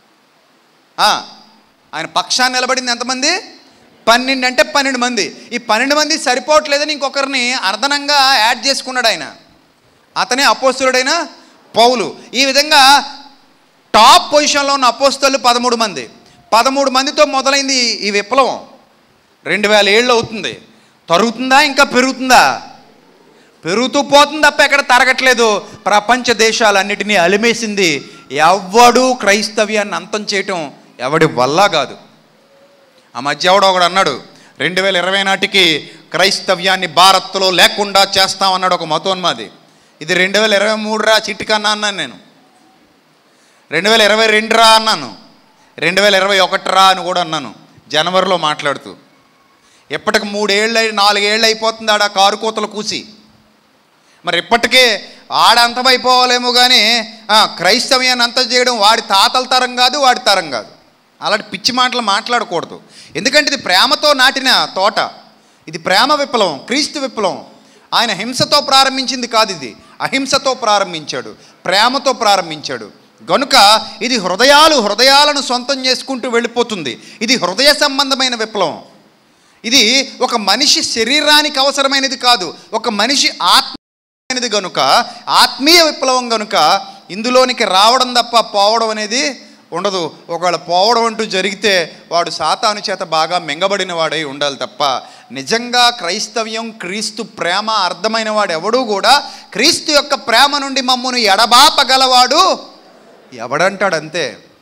Speaker 1: ఆయన పక్షాన్ని నిలబడింది ఎంతమంది? పన్నెండు అంటే పన్నెండు మంది. ఈ పన్నెండు మంది సరిపోవట్లేదని ఇంకొకరిని అర్ధనంగా యాడ్ చేసుకున్నాడు ఆయన. అతనే అపోస్తలుడైన పౌలు. ఈ విధంగా టాప్ పొజిషన్లో ఉన్న అపోస్తలు పదమూడు మంది. పదమూడు మందితో మొదలైంది ఈ విప్లవం. రెండు వేల ఏళ్ళు అవుతుంది. తరుగుతుందా ఇంకా పెరుగుతుందా? పెరుగుతూ పోతుంది తప్ప ఎక్కడ తరగట్లేదు. ప్రపంచ దేశాలన్నిటినీ అలిమేసింది. ఎవడు క్రైస్తవ్యాన్ని అంతం చేయటం ఎవడి వల్ల కాదు. ఆ మధ్య ఎవడో ఒకడు అన్నాడు, రెండు వేల ఇరవై నాటికి క్రైస్తవ్యాన్ని భారత్లో లేకుండా చేస్తామన్నాడు ఒక మతోన్మాది. ఇది రెండు వేల ఇరవై మూడు రా చిట్టికన్నా అన్నాను నేను. రెండు వేల ఇరవై రెండు రా అన్నాను. రెండు వేల ఇరవై ఒకటి రా అని కూడా అన్నాను జనవరిలో మాట్లాడుతూ. ఎప్పటికి మూడేళ్ళు నాలుగేళ్ళు అయిపోతుంది ఆడ కారు కోతలు కూసి. మరి ఇప్పటికే ఆడ అంతమైపోవాలేమో కానీ క్రైస్తవ్యాన్ని అంతం చేయడం వాడి తాతల తరం కాదు, వాడి తరం కాదు. అలాంటి పిచ్చి మాటలు మాట్లాడకూడదు. ఎందుకంటే ఇది ప్రేమతో నాటిన తోట. ఇది ప్రేమ విప్లవం, క్రీస్తు విప్లవం. ఆయన హింసతో ప్రారంభించింది కాదు, ఇది అహింసతో ప్రారంభించాడు, ప్రేమతో ప్రారంభించాడు. గనుక ఇది హృదయాలు హృదయాలను సొంతం చేసుకుంటూ వెళ్ళిపోతుంది. ఇది హృదయ సంబంధమైన విప్లవం. ఇది ఒక మనిషి శరీరానికి అవసరమైనది కాదు, ఒక మనిషి ఆత్మీయమైనది. గనుక ఆత్మీయ విప్లవం గనుక ఇందులోనికి రావడం తప్ప పోవడం అనేది ఉండదు. ఒకవేళ పోవడం అంటూ జరిగితే వాడు సాతాను చేత బాగా మెంగబడిన వాడై ఉండాలి తప్ప నిజంగా క్రైస్తవ్యం, క్రీస్తు ప్రేమ అర్థమైన వాడు ఎవడూ కూడా క్రీస్తు యొక్క ప్రేమ నుండి మమ్మను ఎడబాపగలవాడు ఎవడంటాడు అంతే.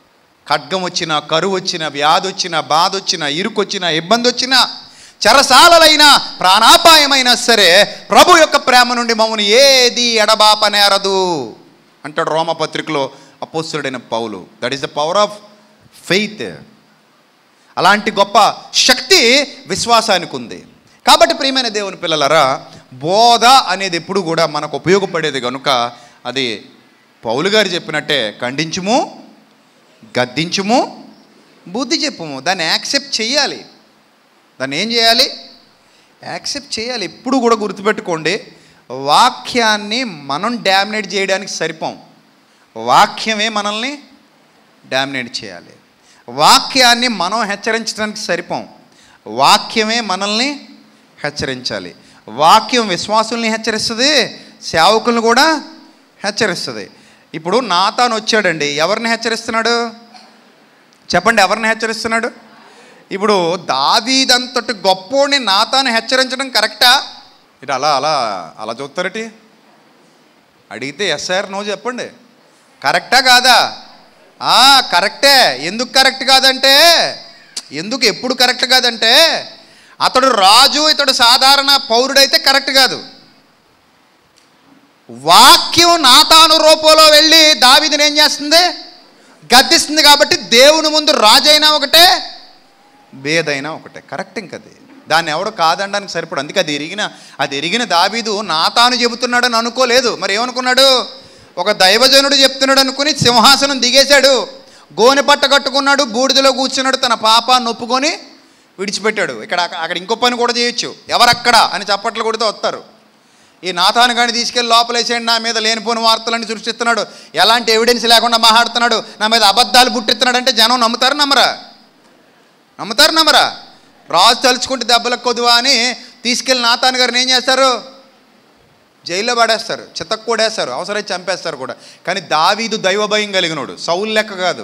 Speaker 1: ఖడ్గం వచ్చినా, కరువు వచ్చినా, వ్యాధి వచ్చినా, బాధ వచ్చినా, ఇరుకు వచ్చినా, ఇబ్బంది వచ్చినా, చెరసాలలైనా, ప్రాణాపాయమైనా సరే ప్రభు యొక్క ప్రేమ నుండి మమ్మల్ని ఏది ఎడబాపనేరదు అంటాడు రోమపత్రికలో అపోస్తలుడైన పౌలు. That is the power of faith. అలాంటి గొప్ప శక్తి విశ్వాసానికి ఉంది. కాబట్టి ప్రియమైన దేవుని పిల్లలారా, బోధ అనేది ఎప్పుడు కూడా మనకు ఉపయోగపడేది కనుక అది పౌలు గారు చెప్పినట్టే ఖండించుము, గద్దించుము, బుద్ధి చెప్పుము. దాన్ని యాక్సెప్ట్ చేయాలి. దాన్ని ఏం చేయాలి? యాక్సెప్ట్ చేయాలి. ఎప్పుడు కూడా గుర్తుపెట్టుకోండి, వాక్యాన్ని మనం డామినేట్ చేయడానికి సరిపోం. వాక్యమే మనల్ని డామినేట్ చేయాలి. వాక్యాన్ని మనం హెచ్చరించడానికి సరిపోం. వాక్యమే మనల్ని హెచ్చరించాలి. వాక్యం విశ్వాసుల్ని హెచ్చరిస్తుంది, సేవకులను కూడా హెచ్చరిస్తుంది. ఇప్పుడు నాతాను వచ్చాడండి, ఎవరిని హెచ్చరిస్తున్నాడు చెప్పండి? ఎవరిని హెచ్చరిస్తున్నాడు? ఇప్పుడు దావీదంతటి గొప్పోడిని నాతాను హెచ్చరించడం కరెక్టా? ఇటు అలా అలా అలా చూస్తారటి అడిగితే ఎస్ ఆర్ నో చెప్పండి. కరెక్టా కాదా? కరెక్టే. ఎందుకు కరెక్ట్ కాదంటే, ఎందుకు ఎప్పుడు కరెక్ట్ కాదంటే, అతడు రాజు, ఇతడు సాధారణ పౌరుడైతే కరెక్ట్ కాదు. వాక్యం నాతాను రూపంలో వెళ్ళి దావీదుని ఏం చేస్తుంది? గద్దిస్తుంది. కాబట్టి దేవుని ముందు రాజైనా ఒకటే, భేదైనా ఒకటే. కరెక్ట్. ఇంకది దాన్ని ఎవడు కాదనడానికి సరిపడు. అందుకే అది ఎరిగిన అది ఎరిగిన దావీదు నాతాను చెబుతున్నాడని అనుకోలేదు. మరి ఏమనుకున్నాడు? ఒక దైవజనుడు చెప్తున్నాడు అనుకుని సింహాసనం దిగేశాడు, గోనె పట్ట కట్టుకున్నాడు, బూడిదలో కూర్చున్నాడు, తన పాపాన్ని ఒప్పుకొని విడిచిపెట్టాడు. ఇక్కడ అక్కడ ఇంకో పని కూడా చేయొచ్చు. ఎవరక్కడ అని చప్పట్లు కొడితే వస్తారు. ఈ నాతాను గాని తీసుకెళ్ళి లోపలేసేయండి, నా మీద లేనిపోని వార్తలన్నీ సృష్టిస్తున్నాడు, ఎలాంటి ఎవిడెన్స్ లేకుండా మాట్లాడుతున్నాడు, నా మీద అబద్ధాలు పుట్టిస్తున్నాడు అంటే జనం నమ్ముతారు నమ్మరా? నమ్ముతారు నమ్మరా? రాజు తలుచుకుంటే దెబ్బలకు కొద్దువా అని తీసుకెళ్ళి నాతాను గారిని ఏం చేస్తారు? జైల్లో పడేస్తారు, చితక్ కొడేస్తారు, అవసరమైతే చంపేస్తారు కూడా. కానీ దావీదు దైవభయం కలిగినోడు, సౌలు లెక్క కాదు,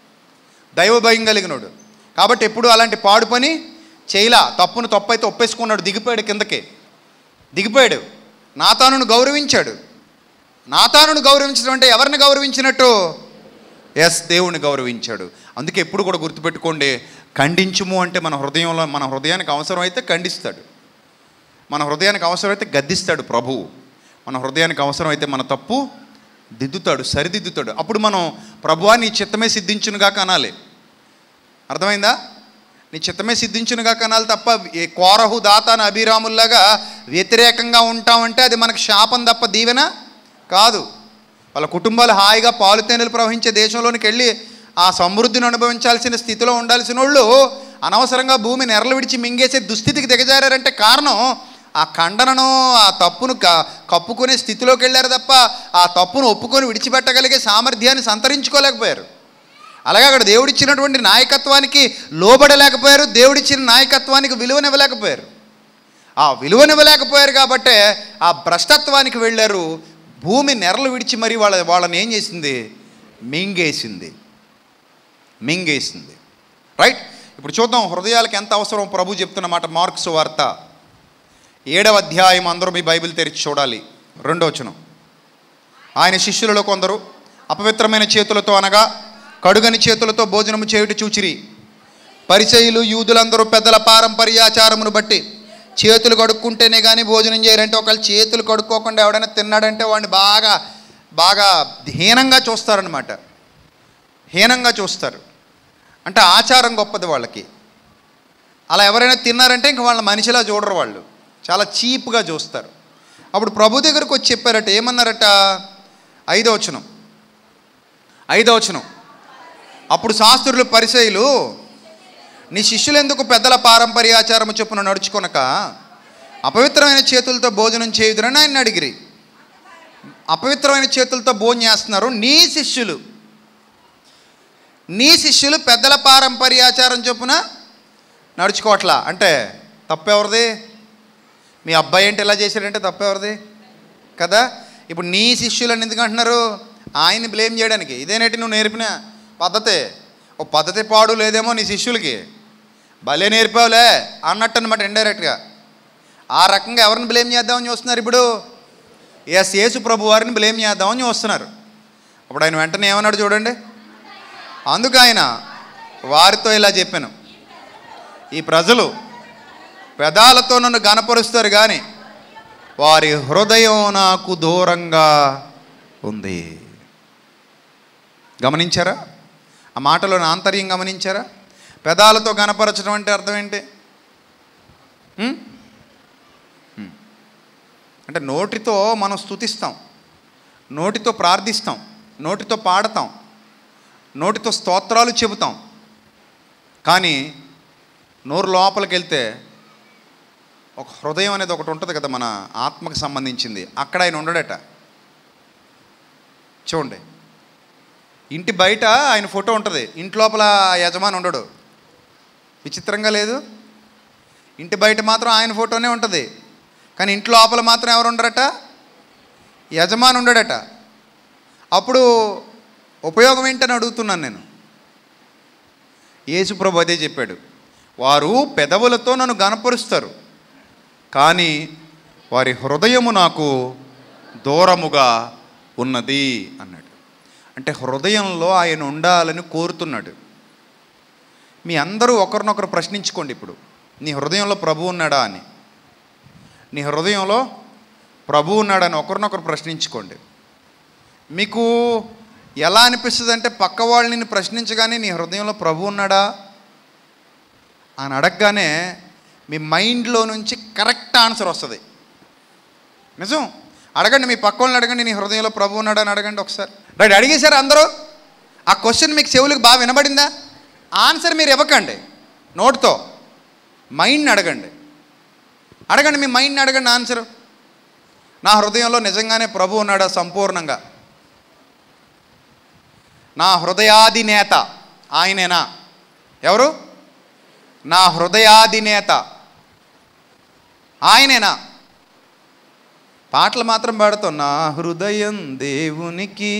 Speaker 1: దైవభయం కలిగినోడు. కాబట్టి ఎప్పుడు అలాంటి పాడు పని చేయలా. తప్పును తప్పు అయితే ఒప్పేసుకున్నాడు, దిగిపోయాడు, కిందకి దిగిపోయాడు. నాతానును గౌరవించాడు. నాతానును గౌరవించడం అంటే ఎవరిని గౌరవించినట్టు? ఎస్, దేవుణ్ణి గౌరవించాడు. అందుకే ఎప్పుడు కూడా గుర్తుపెట్టుకోండి, ఖండించుము అంటే మన హృదయంలో, మన హృదయానికి అవసరం అయితే ఖండిస్తాడు, మన హృదయానికి అవసరమైతే గద్దిస్తాడు ప్రభువు, మన హృదయానికి అవసరమైతే మన తప్పు దిద్దుతాడు, సరిదిద్దుతాడు. అప్పుడు మనం ప్రభువా నీ చిత్తమే సిద్ధించునుగా అనాలి. అర్థమైందా? నీ చిత్తమే సిద్ధించునుగా అనాలి తప్ప ఏ కోరహు దాతాను అభిరాముల్లాగా వ్యతిరేకంగా ఉంటామంటే అది మనకు శాపం తప్ప దీవెన కాదు. వాళ్ళ కుటుంబాలు హాయిగా పాలుతేనెలు ప్రవహించే దేశంలోనికి వెళ్ళి ఆ సమృద్ధిని అనుభవించాల్సిన స్థితిలో ఉండాల్సిన వాళ్ళు అనవసరంగా భూమి నెరలు విడిచి మింగేసే దుస్థితికి దిగజారంటే కారణం ఆ ఖండనను, ఆ తప్పును కప్పుకునే స్థితిలోకి వెళ్ళారు తప్ప ఆ తప్పును ఒప్పుకొని విడిచిపెట్టగలిగే సామర్థ్యాన్ని సంతరించుకోలేకపోయారు. అలాగే అక్కడ దేవుడిచ్చినటువంటి నాయకత్వానికి లోబడలేకపోయారు, దేవుడిచ్చిన నాయకత్వానికి విలువనివ్వలేకపోయారు. ఆ విలువనివ్వలేకపోయారు కాబట్టే ఆ భ్రష్టత్వానికి వెళ్ళారు. భూమి నెరలు విడిచి మరి వాళ్ళ వాళ్ళని ఏం చేసింది? మింగేసింది, మింగేసింది. రైట్. ఇప్పుడు చూద్దాం హృదయాలకు ఎంత అవసరం ప్రభు చెప్తున్నమాట. మార్క్స్ వార్త ఏడవ అధ్యాయం, అందరూ మీ బైబిల్ తెరిచి చూడాలి. రెండో వచనం. ఆయన శిష్యులలో కొందరు అపవిత్రమైన చేతులతో అనగా కడుగని చేతులతో భోజనము చేయుట చూచిరి. పరిసయ్యులు యూదులందరూ పెద్దల పారంపర్యాచారమును బట్టి చేతులు కడుక్కుంటేనే కానీ భోజనం చేయరంటే, ఒకళ్ళు చేతులు కడుక్కోకుండా ఎవడైనా తిన్నాడంటే వాడిని బాగా బాగా హీనంగా చూస్తారనమాట. హీనంగా చూస్తారు. అంటే ఆచారం గొప్పది వాళ్ళకి. అలా ఎవరైనా తిన్నారంటే ఇంక వాళ్ళ మనిషిలా చూడరు, వాళ్ళు చాలా చీప్గా చూస్తారు. అప్పుడు ప్రభు దగ్గరకు వచ్చి చెప్పారట, ఏమన్నారట? ఐదో వచనం, ఐదో వచనం. అప్పుడు శాస్త్రులు పరిసయ్యులు, నీ శిష్యులు ఎందుకు పెద్దల పారంపర్యాచారము చొప్పున నడుచుకొనక అపవిత్రమైన చేతులతో భోజనం చేయుదురని ఆయన అడిగిరి. అపవిత్రమైన చేతులతో భోజనం చేస్తున్నారు నీ శిష్యులు. నీ శిష్యులు పెద్దల పారంపర్యాచారం చొప్పున నడుచుకోవట్లా అంటే తప్పెవరిది? మీ అబ్బాయి ఏంటి ఇలా చేశాడంటే తప్పెవరిది కదా? ఇప్పుడు నీ శిష్యులని ఎందుకు అంటున్నారు? ఆయన్ని బ్లేమ్ చేయడానికి. ఇదేనేటి నువ్వు నేర్పిన పద్ధతి? ఓ పద్ధతి పాడు లేదేమో నీ శిష్యులకి, భలే నేర్పావులే అన్నట్టు అనమాట ఇండైరెక్ట్గా. ఆ రకంగా ఎవరిని బ్లేమ్ చేద్దామని చూస్తున్నారు ఇప్పుడు? ఎస్, యేసు ప్రభు వారిని బ్లేమ్ చేద్దామని చూస్తున్నారు. అప్పుడు ఆయన వెంటనే ఏమన్నాడు చూడండి, అందుకు ఆయన వారితో ఇలా చెప్పాను, ఈ ప్రజలు పెదాలతో నన్ను గనపరుస్తారు కానీ వారి హృదయం నాకు దూరంగా ఉంది. గమనించారా? ఆ మాటలోని ఆంతర్యం గమనించారా? పెదాలతో గనపరచడం అంటే అర్థం ఏంటి? అంటే నోటితో మనం స్తుతిస్తాం, నోటితో ప్రార్థిస్తాం, నోటితో పాడతాం, నోటితో స్తోత్రాలు చెబుతాం, కానీ నోరు లోపలికి వెళ్తే ఒక హృదయం అనేది ఒకటి ఉంటుంది కదా, మన ఆత్మకు సంబంధించింది. అక్కడ ఆయన ఉండడట. చూడండి, ఇంటి బయట ఆయన ఫోటో ఉంటుంది, ఇంటి లోపల యజమాని ఉండడు. విచిత్రంగా లేదు? ఇంటి బయట మాత్రం ఆయన ఫోటోనే ఉంటుంది, కానీ ఇంటి లోపల మాత్రం ఎవరు ఉండరట? యజమాని ఉండడట. అప్పుడు ఉపయోగం ఏంటని అడుగుతున్నాను నేను. యేసుప్రభు అదే చెప్పాడు, వారు పెదవులతో నన్ను గనపరుస్తారు కానీ వారి హృదయము నాకు దూరముగా ఉన్నది అన్నాడు. అంటే హృదయంలో ఆయన ఉండాలని కోరుతున్నాడు. మీ అందరూ ఒకరినొకరు ప్రశ్నించుకోండి ఇప్పుడు, నీ హృదయంలో ప్రభు ఉన్నాడా అని. నీ హృదయంలో ప్రభు ఉన్నాడని ఒకరినొకరు ప్రశ్నించుకోండి. మీకు ఎలా అనిపిస్తుంది అంటే, పక్క వాళ్ళు నిన్ను ప్రశ్నించగానే నీ హృదయంలో ప్రభు ఉన్నాడా అని అడగగానే మీ మైండ్లో నుంచి కరెక్ట్ ఆన్సర్ వస్తుంది. నిజం. అడగండి, మీ పక్క వాళ్ళని అడగండి, నీ హృదయంలో ప్రభు ఉన్నాడా అని అడగండి ఒకసారి. రైట్, అడిగేశారు అందరూ? ఆ క్వశ్చన్ మీకు చెవులకు బాగా వినబడిందా? ఆన్సర్ మీరు ఇవ్వకండి నోటితో, మైండ్ని అడగండి. అడగండి, మీ మైండ్ని అడగండి ఆన్సర్. నా హృదయంలో నిజంగానే ప్రభు ఉన్నాడా సంపూర్ణంగా? నా హృదయాధినేత ఆయనేనా? ఎవరు? నా హృదయాధినేత ఆయనేనా? పాటలు మాత్రం పాడుతాం, నా హృదయం దేవునికి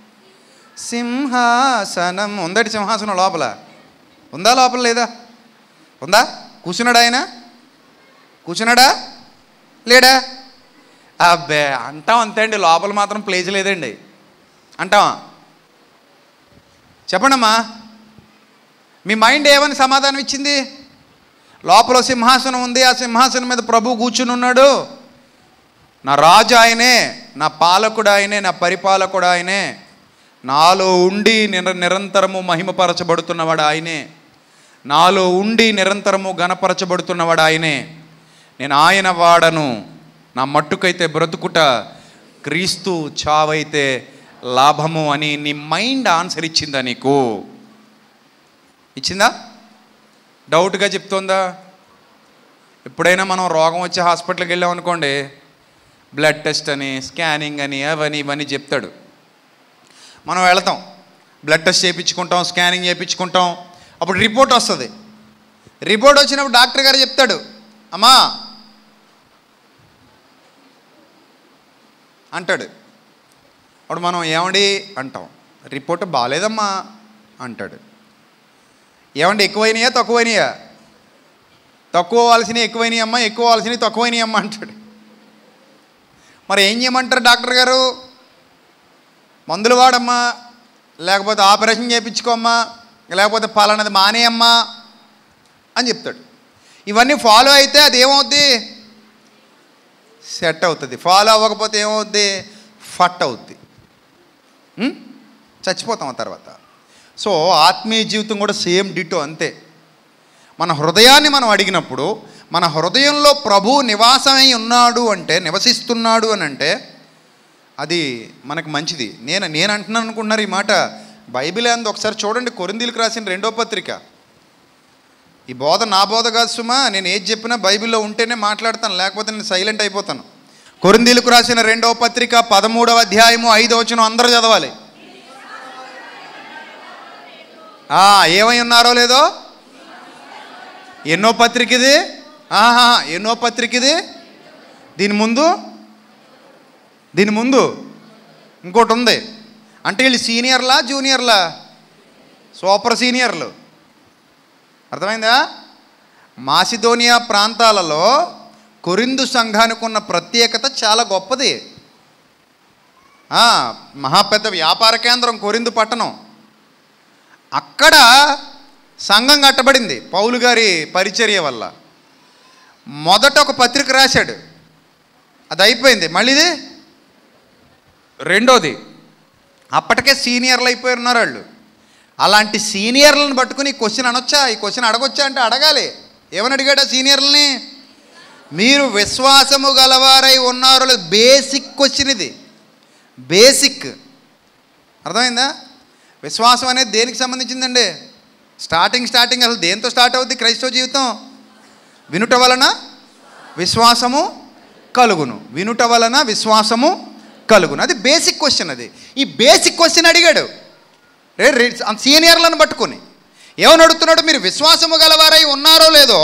Speaker 1: సింహాసనం. ఉందటి సింహాసనం లోపల ఉందా? లోపల లేదా? ఉందా? కూర్చున్నాడా ఆయన? కూర్చున్నాడా లేడా? అబ్బే అంటాం అంతే అండి, లోపల మాత్రం ప్లేస్ లేదండి అంటావా? చెప్పండమ్మా, మీ మైండ్ ఏమని సమాధానం ఇచ్చింది? లోపల సింహాసనం ఉంది, ఆ సింహాసనం మీద ప్రభు కూర్చుని ఉన్నాడు. నా రాజు ఆయనే, నా పాలకుడు ఆయనే, నా పరిపాలకుడు ఆయనే, నాలో ఉండి నిర నిరంతరము మహిమపరచబడుతున్నవాడు ఆయనే, నాలో ఉండి నిరంతరము గణపరచబడుతున్నవాడు ఆయనే. నేను ఆయన వాడను, నా మట్టుకైతే బ్రతుకుట క్రీస్తు, చావైతే లాభము అని నీ మైండ్ ఆన్సర్ ఇచ్చిందా నీకు? ఇచ్చిందా? డౌట్గా చెప్తోందా? ఎప్పుడైనా మనం రోగం వచ్చి హాస్పిటల్కి వెళ్ళాం అనుకోండి, బ్లడ్ టెస్ట్ అని, స్కానింగ్ అని, అవని ఇవన్నీ చెప్తాడు. మనం వెళతాం, బ్లడ్ టెస్ట్ చేయించుకుంటాం, స్కానింగ్ చేయించుకుంటాం. అప్పుడు రిపోర్ట్ వస్తుంది. రిపోర్ట్ వచ్చినప్పుడు డాక్టర్ గారు చెప్తాడు, అమ్మా అంటాడు. అప్పుడు మనం ఏమండి అంటాం, రిపోర్ట్ బాగాలేదమ్మా అంటాడు. ఏమండి ఎక్కువైనాయా తక్కువైనాయా? తక్కువ వాల్సినవి ఎక్కువైనాయి అమ్మా, ఎక్కువ వాల్సినవి తక్కువైనాయి అమ్మా అంటాడు. మరి ఏం చేయమంటారు డాక్టర్ గారు? మందులు వాడమ్మా, లేకపోతే ఆపరేషన్ చేయించుకోమ్మా, లేకపోతే పలానది మానేయమ్మా అని చెప్తాడు. ఇవన్నీ ఫాలో అయితే అది ఏమవుద్ది? సెట్ అవుతుంది. ఫాలో అవ్వకపోతే ఏమవుద్ది? ఫట్ అవుద్ది, చచ్చిపోతాం ఆ తర్వాత. సో ఆత్మీయ జీవితం కూడా సేమ్ డిటో అంతే. మన హృదయాన్ని మనం అడిగినప్పుడు, మన హృదయంలో ప్రభు నివాసమై ఉన్నాడు అంటే, నివసిస్తున్నాడు అని అంటే అది మనకు మంచిది. నేను నేను అంటున్నాను అనుకుంటున్నారు ఈ మాట, బైబిల్ అంది. ఒకసారి చూడండి, కొరింథీయులకు రాసిన రెండో పత్రిక. ఈ బోధ నా బోధ కాదు సుమా, నేను ఏది చెప్పినా బైబిల్లో ఉంటేనే మాట్లాడతాను, లేకపోతే నేను సైలెంట్ అయిపోతాను. కొరింథీయులకు రాసిన రెండవ పత్రిక పదమూడవ అధ్యాయము ఐదో వచనం అందరూ చదవాలి. ఏమై ఉన్నారో లేదో? ఎన్నో పత్రిక ఇది? ఆహా, ఎన్నో పత్రిక ఇది? దీని ముందు దీని ముందు ఇంకోటి ఉంది. అంటే వీళ్ళు సీనియర్లా జూనియర్లా? సూపర్ సీనియర్లు. అర్థమైందా? మాసిదోనియా ప్రాంతాలలో కొరింథు సంఘానికి ఉన్న ప్రత్యేకత చాలా గొప్పది. మహా పెద్ద వ్యాపార కేంద్రం కొరింథు పట్టణం. అక్కడ సంఘం కట్టబడింది పౌలు గారి పరిచర్య వల్ల. మొదట ఒక పత్రిక రాశాడు, అది అయిపోయింది. మళ్ళీది రెండోది. అప్పటికే సీనియర్లు అయిపోయి ఉన్నారు వాళ్ళు. అలాంటి సీనియర్లను పట్టుకుని ఈ క్వశ్చన్ అనొచ్చా, ఈ క్వశ్చన్ అడగొచ్చా అంటే అడగాలి. ఏమని అడిగాడు ఆ సీనియర్లని? మీరు విశ్వాసము గలవారై ఉన్నారు. బేసిక్ క్వశ్చన్ ఇది, బేసిక్. అర్థమైందా? విశ్వాసం అనేది దేనికి సంబంధించిందండి? స్టార్టింగ్ స్టార్టింగ్ అసలు దేంతో స్టార్ట్ అవుద్ది క్రైస్తవ జీవితం? వినుట వలన విశ్వాసము కలుగును, వినుట వలన విశ్వాసము కలుగును. అది బేసిక్ క్వశ్చన్. అది ఈ బేసిక్ క్వశ్చన్ అడిగాడు రే సీనియర్లను పట్టుకొని. ఏమని అడుగుతున్నాడు? మీరు విశ్వాసము గలవారై ఉన్నారో లేదో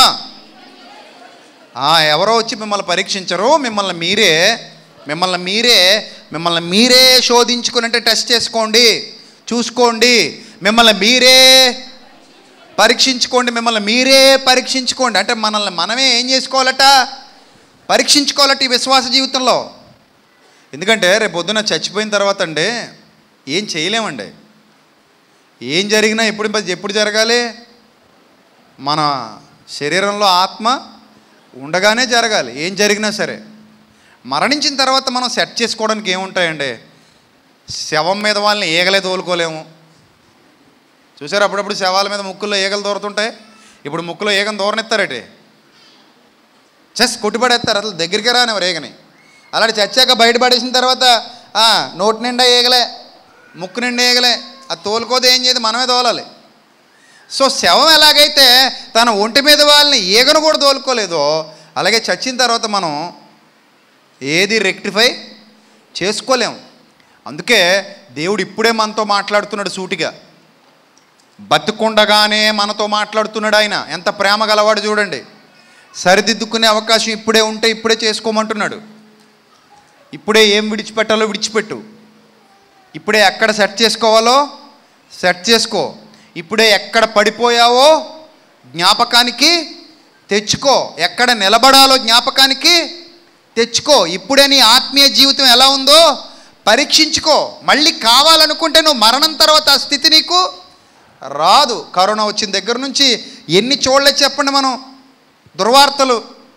Speaker 1: ఎవరో వచ్చి మిమ్మల్ని పరీక్షించరు, మిమ్మల్ని మీరే మిమ్మల్ని మీరే మిమ్మల్ని మీరే శోధించుకుని, అంటే టెస్ట్ చేసుకోండి, చూసుకోండి, మిమ్మల్ని మీరే పరీక్షించుకోండి, మిమ్మల్ని మీరే పరీక్షించుకోండి. అంటే మనల్ని మనమే ఏం చేసుకోవాలట? పరీక్షించుకోవాలట ఈ విశ్వాస జీవితంలో. ఎందుకంటే రేపు పొద్దున చచ్చిపోయిన తర్వాత అండి ఏం చేయలేమండి. ఏం జరిగినా ఎప్పుడు ఎప్పుడు జరగాలి? మన శరీరంలో ఆత్మ ఉండగానే జరగాలి ఏం జరిగినా సరే. మరణించిన తర్వాత మనం సెట్ చేసుకోవడానికి ఏముంటాయండి? శవం మీద వాళ్ళని ఈగలే తోలుకోలేము. చూసారు అప్పుడప్పుడు శవాల మీద ముక్కుల్లో ఈగలు దూరుతుంటాయి. ఇప్పుడు ముక్కులో ఈగను దూరనిస్తారటి, చెస్ కొట్టిపడేస్తారు, అసలు దగ్గరికి రానివ్వరు ఈగని. అలాంటి చచ్చాక బయటపడేసిన తర్వాత నోటి నిండా ఈగలే, ముక్కు నిండా ఈగలే. అది తోలుకోదు, ఏం చేయదు, మనమే తోలాలి. సో శవం ఎలాగైతే తన ఒంటి మీద వాళ్ళని ఈగను కూడా తోలుకోలేదో, అలాగే చచ్చిన తర్వాత మనం ఏది రెక్టిఫై చేసుకోలేము. అందుకే దేవుడు ఇప్పుడే మనతో మాట్లాడుతున్నాడు సూటిగా. బతుకుండగానే మనతో మాట్లాడుతున్నాడు ఆయన. ఎంత ప్రేమ గలవాడు చూడండి. సరిదిద్దుకునే అవకాశం ఇప్పుడే ఉంటే ఇప్పుడే చేసుకోమంటున్నాడు. ఇప్పుడే ఏం విడిచిపెట్టాలో విడిచిపెట్టు, ఇప్పుడే ఎక్కడ సెట్ చేసుకోవాలో సెట్ చేసుకో, ఇప్పుడే ఎక్కడ పడిపోయావో జ్ఞాపకానికి తెచ్చుకో, ఎక్కడ నిలబడాలో జ్ఞాపకానికి తెచ్చుకో. ఇప్పుడే నీ ఆత్మీయ జీవితం ఎలా ఉందో పరీక్షించుకో. మళ్ళీ కావాలనుకుంటే నువ్వు మరణం తర్వాత ఆ స్థితి నీకు రాదు. కరోనా వచ్చిన దగ్గర నుంచి ఎన్ని చూడలే చెప్పండి మనం దుర్వార్తలు.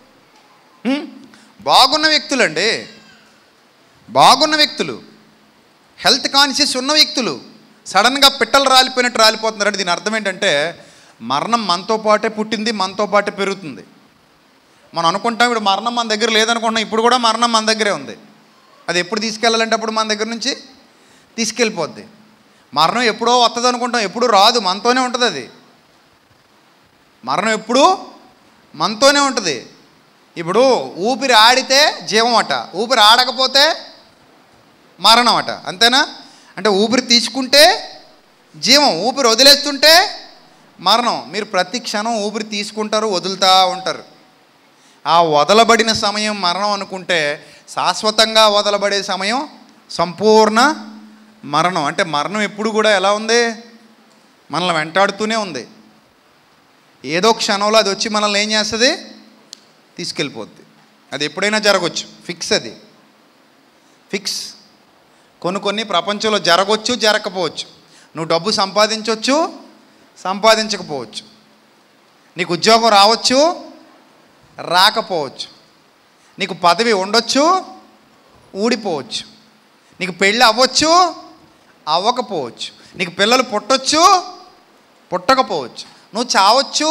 Speaker 1: బాగున్న వ్యక్తులండి, బాగున్న వ్యక్తులు, హెల్త్ కాన్షియస్ ఉన్న వ్యక్తులు సడన్గా పిట్టలు రాలిపోయినట్టు రాలిపోతున్నారంటే దీని అర్థం ఏంటంటే మరణం మనతో పాటే పుట్టింది, మనతో పాటే పెరుగుతుంది. మనం అనుకుంటాం ఇప్పుడు మరణం మన దగ్గర లేదనుకుంటున్నాం, ఇప్పుడు కూడా మరణం మన దగ్గరే ఉంది. అది ఎప్పుడు తీసుకెళ్ళాలంటే అప్పుడు మన దగ్గర నుంచి తీసుకెళ్ళిపోద్ది. మరణం ఎప్పుడో వస్తుంది అనుకుంటాం, ఎప్పుడు రాదు, మనతోనే ఉంటుంది. అది మరణం ఎప్పుడు మనతోనే ఉంటుంది. ఇప్పుడు ఊపిరి ఆడితే జీవం అట, ఊపిరి ఆడకపోతే మరణం అట, అంతేనా? అంటే ఊపిరి తీసుకుంటే జీవం, ఊపిరి వదిలేస్తుంటే మరణం. మీరు ప్రతి క్షణం ఊపిరి తీసుకుంటారు, వదులుతూ ఉంటారు. ఆ వదలబడిన సమయం మరణం అనుకుంటే శాశ్వతంగా వదలబడే సమయం సంపూర్ణ మరణం. అంటే మరణం ఎప్పుడు కూడా ఎలా ఉంది? మనల్ని వెంటాడుతూనే ఉంది. ఏదో క్షణంలో అది వచ్చి మనల్ని ఏం చేస్తుంది? తీసుకెళ్ళిపోద్ది. అది ఎప్పుడైనా జరగవచ్చు, ఫిక్స్. అది ఫిక్స్. కొన్ని కొన్ని ప్రపంచంలో జరగవచ్చు, జరగకపోవచ్చు. నువ్వు డబ్బు సంపాదించవచ్చు, సంపాదించకపోవచ్చు. నీకు ఉద్యోగం రావచ్చు, రాకపోవచ్చు. నీకు పదవి ఉండొచ్చు, ఊడిపోవచ్చు. నీకు పెళ్ళి అవ్వచ్చు, అవ్వకపోవచ్చు. నీకు పిల్లలు పుట్టొచ్చు, పుట్టకపోవచ్చు. నువ్వు చావచ్చు.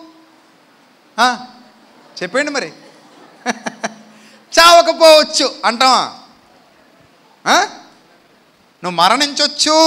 Speaker 1: చెప్పండి మరి. చావకపోవచ్చు అంటావా? నువ్వు మరణించవచ్చు,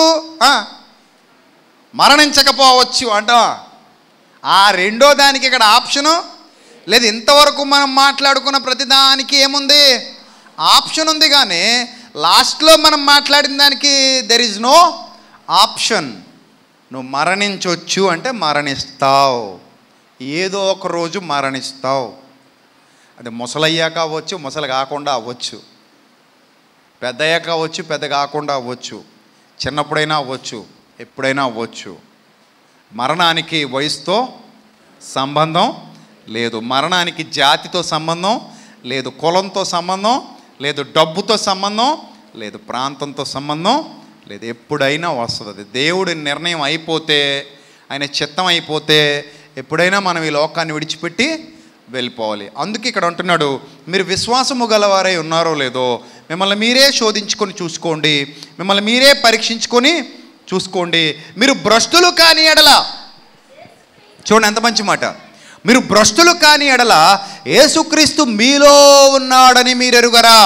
Speaker 1: మరణించకపోవచ్చు అంటావా? ఆ రెండో దానికి ఇక్కడ ఆప్షను లేదు. ఇంతవరకు మనం మాట్లాడుకున్న ప్రతిదానికి ఏముంది? ఆప్షన్ ఉంది. కానీ లాస్ట్లో మనం మాట్లాడిన దానికి దెర్ ఈజ్ నో ఆప్షన్. నువ్వు మరణించవచ్చు అంటే మరణిస్తావు, ఏదో ఒక రోజు మరణిస్తావు. అది ముసలయ్యాక అవ్వచ్చు, ముసలి కాకుండా అవ్వచ్చు, పెద్ద అయ్యాక అవ్వచ్చు, పెద్ద కాకుండా అవ్వచ్చు, చిన్నప్పుడైనా అవ్వచ్చు, ఎప్పుడైనా అవ్వచ్చు. మరణానికి వయసుతో సంబంధం లేదు, మరణానికి జాతితో సంబంధం లేదు, కులంతో సంబంధం లేదు, డబ్బుతో సంబంధం లేదు, ప్రాంతంతో సంబంధం లేదు, ఎప్పుడైనా వస్తుంది. అది దేవుడి నిర్ణయం అయిపోతే, ఆయన చిత్తం అయిపోతే ఎప్పుడైనా మనం ఈ లోకాన్ని విడిచిపెట్టి వెళ్ళిపోవాలి. అందుకే ఇక్కడ అంటున్నాడు, మీరు విశ్వాసము గలవారై ఉన్నారో లేదో మిమ్మల్ని మీరే శోధించుకొని చూసుకోండి, మిమ్మల్ని మీరే పరీక్షించుకొని చూసుకోండి. మీరు భ్రష్టులు కాని ఎడల, చూడండి ఎంత మంచి మాట, మీరు భ్రష్టులు కాని ఎడల యేసుక్రీస్తు మీలో ఉన్నాడని మీరు ఎరుగరా.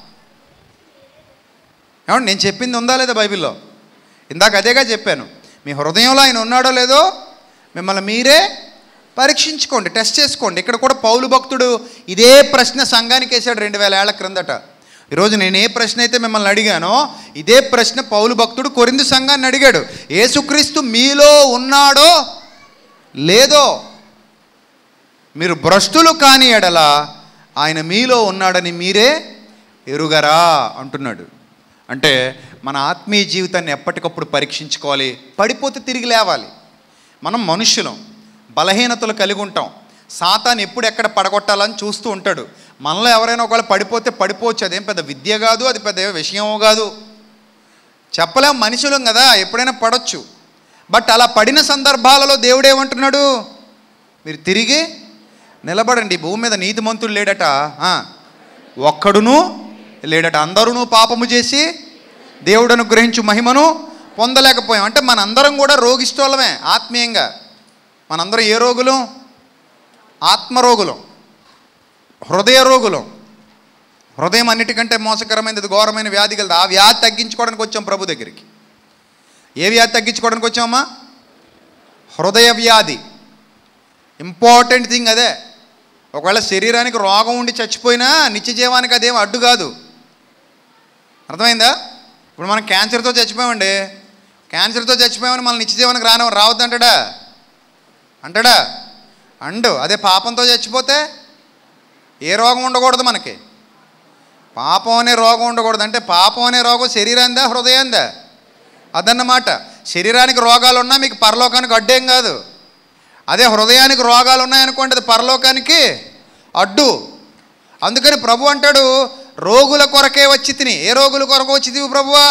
Speaker 1: ఏమండి నేను చెప్పింది ఉందా లేదా బైబిల్లో? ఇందాక అదేగా చెప్పాను, మీ హృదయంలో ఆయన ఉన్నాడో లేదో మిమ్మల్ని మీరే పరీక్షించుకోండి, టెస్ట్ చేసుకోండి. ఇక్కడ కూడా పౌలు భక్తుడు ఇదే ప్రశ్న సంఘానికి వేశాడు రెండు వేల ఏళ్ల క్రిందట. ఈరోజు నేను ఏ ప్రశ్న అయితే మిమ్మల్ని అడిగానో ఇదే ప్రశ్న పౌలు భక్తుడు కొరింథు సంఘాన్ని అడిగాడు. యేసుక్రీస్తు మీలో ఉన్నాడో లేదో మీరు భ్రష్టులు కాని ఎడల ఆయన మీలో ఉన్నాడని మీరే ఎరుగరా అంటున్నాడు. అంటే మన ఆత్మీయ జీవితాన్ని ఎప్పటికప్పుడు పరీక్షించుకోవాలి. పడిపోతే తిరిగి లేవాలి. మనం మనుషులం, బలహీనతలు కలిగి ఉంటాం. సాతాను ఎప్పుడు ఎక్కడ పడగొట్టాలని చూస్తూ ఉంటాడు. మనలో ఎవరైనా ఒకవేళ పడిపోతే పడిపోవచ్చు, అదేం పెద్ద విద్య కాదు, అది పెద్ద విషయమో కాదు, చెప్పలేం, మనుషులం కదా, ఎప్పుడైనా పడవచ్చు. బట్ అలా పడిన సందర్భాలలో దేవుడు ఏమంటున్నాడు, మీరు తిరిగి నిలబడండి. భూమి మీద నీతిమంతుడు లేడట, ఒక్కడును లేడట. అందరూ పాపము చేసి దేవుడు అనుగ్రహించు మహిమను పొందలేకపోయాం. అంటే మనందరం కూడా రోగిష్టోళ్ళమే ఆత్మీయంగా. మనందరం ఏ రోగులం? ఆత్మరోగులం, హృదయ రోగులం. హృదయం అన్నిటికంటే మోసకరమైనది, ఘోరమైన వ్యాధి కలదు. ఆ వ్యాధి తగ్గించుకోవడానికి వచ్చాం ప్రభు దగ్గరికి. ఏ వ్యాధి తగ్గించుకోవడానికి వచ్చామమ్మా? హృదయ వ్యాధి. ఇంపార్టెంట్ థింగ్ అదే. ఒకవేళ శరీరానికి రోగం ఉండి చచ్చిపోయినా నిత్య జీవానికి అదేం అడ్డు కాదు. అర్థమైందా? ఇప్పుడు మనం క్యాన్సర్తో చచ్చిపోయామండి, క్యాన్సర్తో చచ్చిపోయామని మనం నిత్య జీవానికి రాని రావద్దు అంటాడా? అంటాడా? అండు. అదే పాపంతో చచ్చిపోతే ఏ రోగం ఉండకూడదు మనకి? పాపం అనే రోగం ఉండకూడదు. అంటే పాపం అనే రోగం శరీరాందా హృదయాందా? అదన్నమాట. శరీరానికి రోగాలు ఉన్నా మీకు పరలోకానికి అడ్డేం కాదు. అదే హృదయానికి రోగాలు ఉన్నాయనుకోండి, అది పరలోకానికి అడ్డు. అందుకని ప్రభు అంటాడు, రోగుల కొరకే వచ్చి తిని. ఏ రోగుల కొరకు వచ్చి తిని ప్రభువా?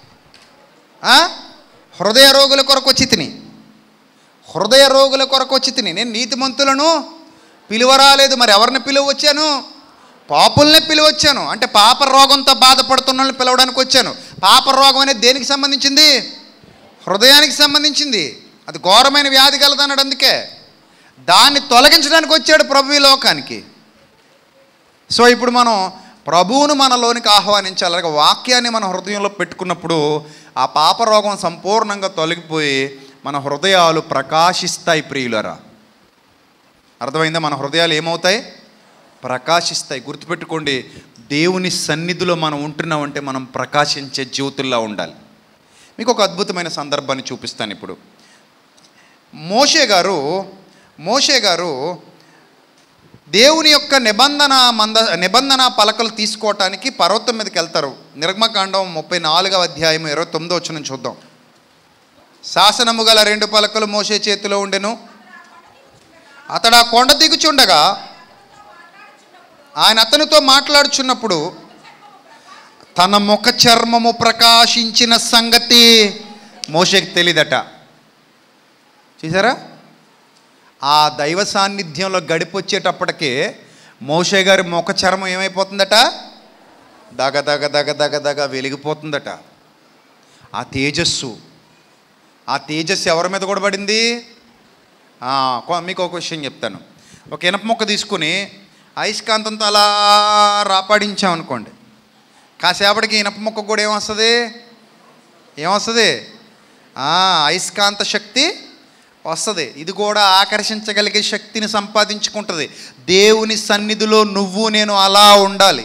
Speaker 1: హృదయ రోగుల కొరకు వచ్చి తిని. హృదయ రోగుల కొరకు వచ్చి తిని. నేను నీతిమంతులను పిలువరాలేదు, మరి ఎవరిని పిలువ వచ్చాను? పాపుల్ని పిలువచ్చాను. అంటే పాప రోగంతో బాధపడుతున్న వాళ్ళని పిలవడానికి వచ్చాను. పాప రోగం అనేది దేనికి సంబంధించింది? హృదయానికి సంబంధించింది. అది ఘోరమైన వ్యాధి కలదన్నాడు. అందుకే దాన్ని తొలగించడానికి వచ్చాడు ప్రభు ఈ లోకానికి. సో ఇప్పుడు మనం ప్రభువును మనలోనికి ఆహ్వానించాలి. అలాగే వాక్యాన్ని మన హృదయంలో పెట్టుకున్నప్పుడు ఆ పాప రోగం సంపూర్ణంగా తొలగిపోయి మన హృదయాలు ప్రకాశిస్తాయి. ప్రియులరా, అర్థమైందా? మన హృదయాలు ఏమవుతాయి? ప్రకాశిస్తాయి. గుర్తుపెట్టుకోండి, దేవుని సన్నిధిలో మనం ఉంటున్నామంటే మనం ప్రకాశించే జ్యోతుల్లా ఉండాలి. మీకు ఒక అద్భుతమైన సందర్భాన్ని చూపిస్తాను. ఇప్పుడు మోషే గారు మోషే గారు దేవుని యొక్క నిబంధన మంద నిబంధన పలకలు తీసుకోవటానికి పర్వతం మీదకి వెళ్తారు. నిర్గమకాండం ముప్పై నాలుగవ అధ్యాయం ఇరవై తొమ్మిదో వచనం చూద్దాం. శాసనము గల రెండు పలకలు మోషే చేతిలో ఉండెను. అతడు ఆ కొండ దిగుచుండగా ఆయన అతనితో మాట్లాడుచున్నప్పుడు తన ముఖ చర్మము ప్రకాశించిన సంగతి మోషేకి తెలియదట. చూసారా? ఆ దైవ సాన్నిధ్యంలో గడిపొచ్చేటప్పటికే మోషే గారి ముఖ చర్మం ఏమైపోతుందట? దగ దగ దగ దగ దగ వెలిగిపోతుందట. ఆ తేజస్సు ఆ తేజస్సు ఎవరి మీద కూడా పడింది? మీకు ఒక విషయం చెప్తాను. ఒక ఇనప మొక్క తీసుకుని అయస్కాంతంతో అలా రాపాడించామనుకోండి, కాసేపటికి ఇనప మొక్క కూడా ఏమొస్తుంది? ఏమొస్తుంది? అయస్కాంత శక్తి వస్తుంది. ఇది కూడా ఆకర్షించగలిగే శక్తిని సంపాదించుకుంటుంది. దేవుని సన్నిధిలో నువ్వు నేను అలా ఉండాలి.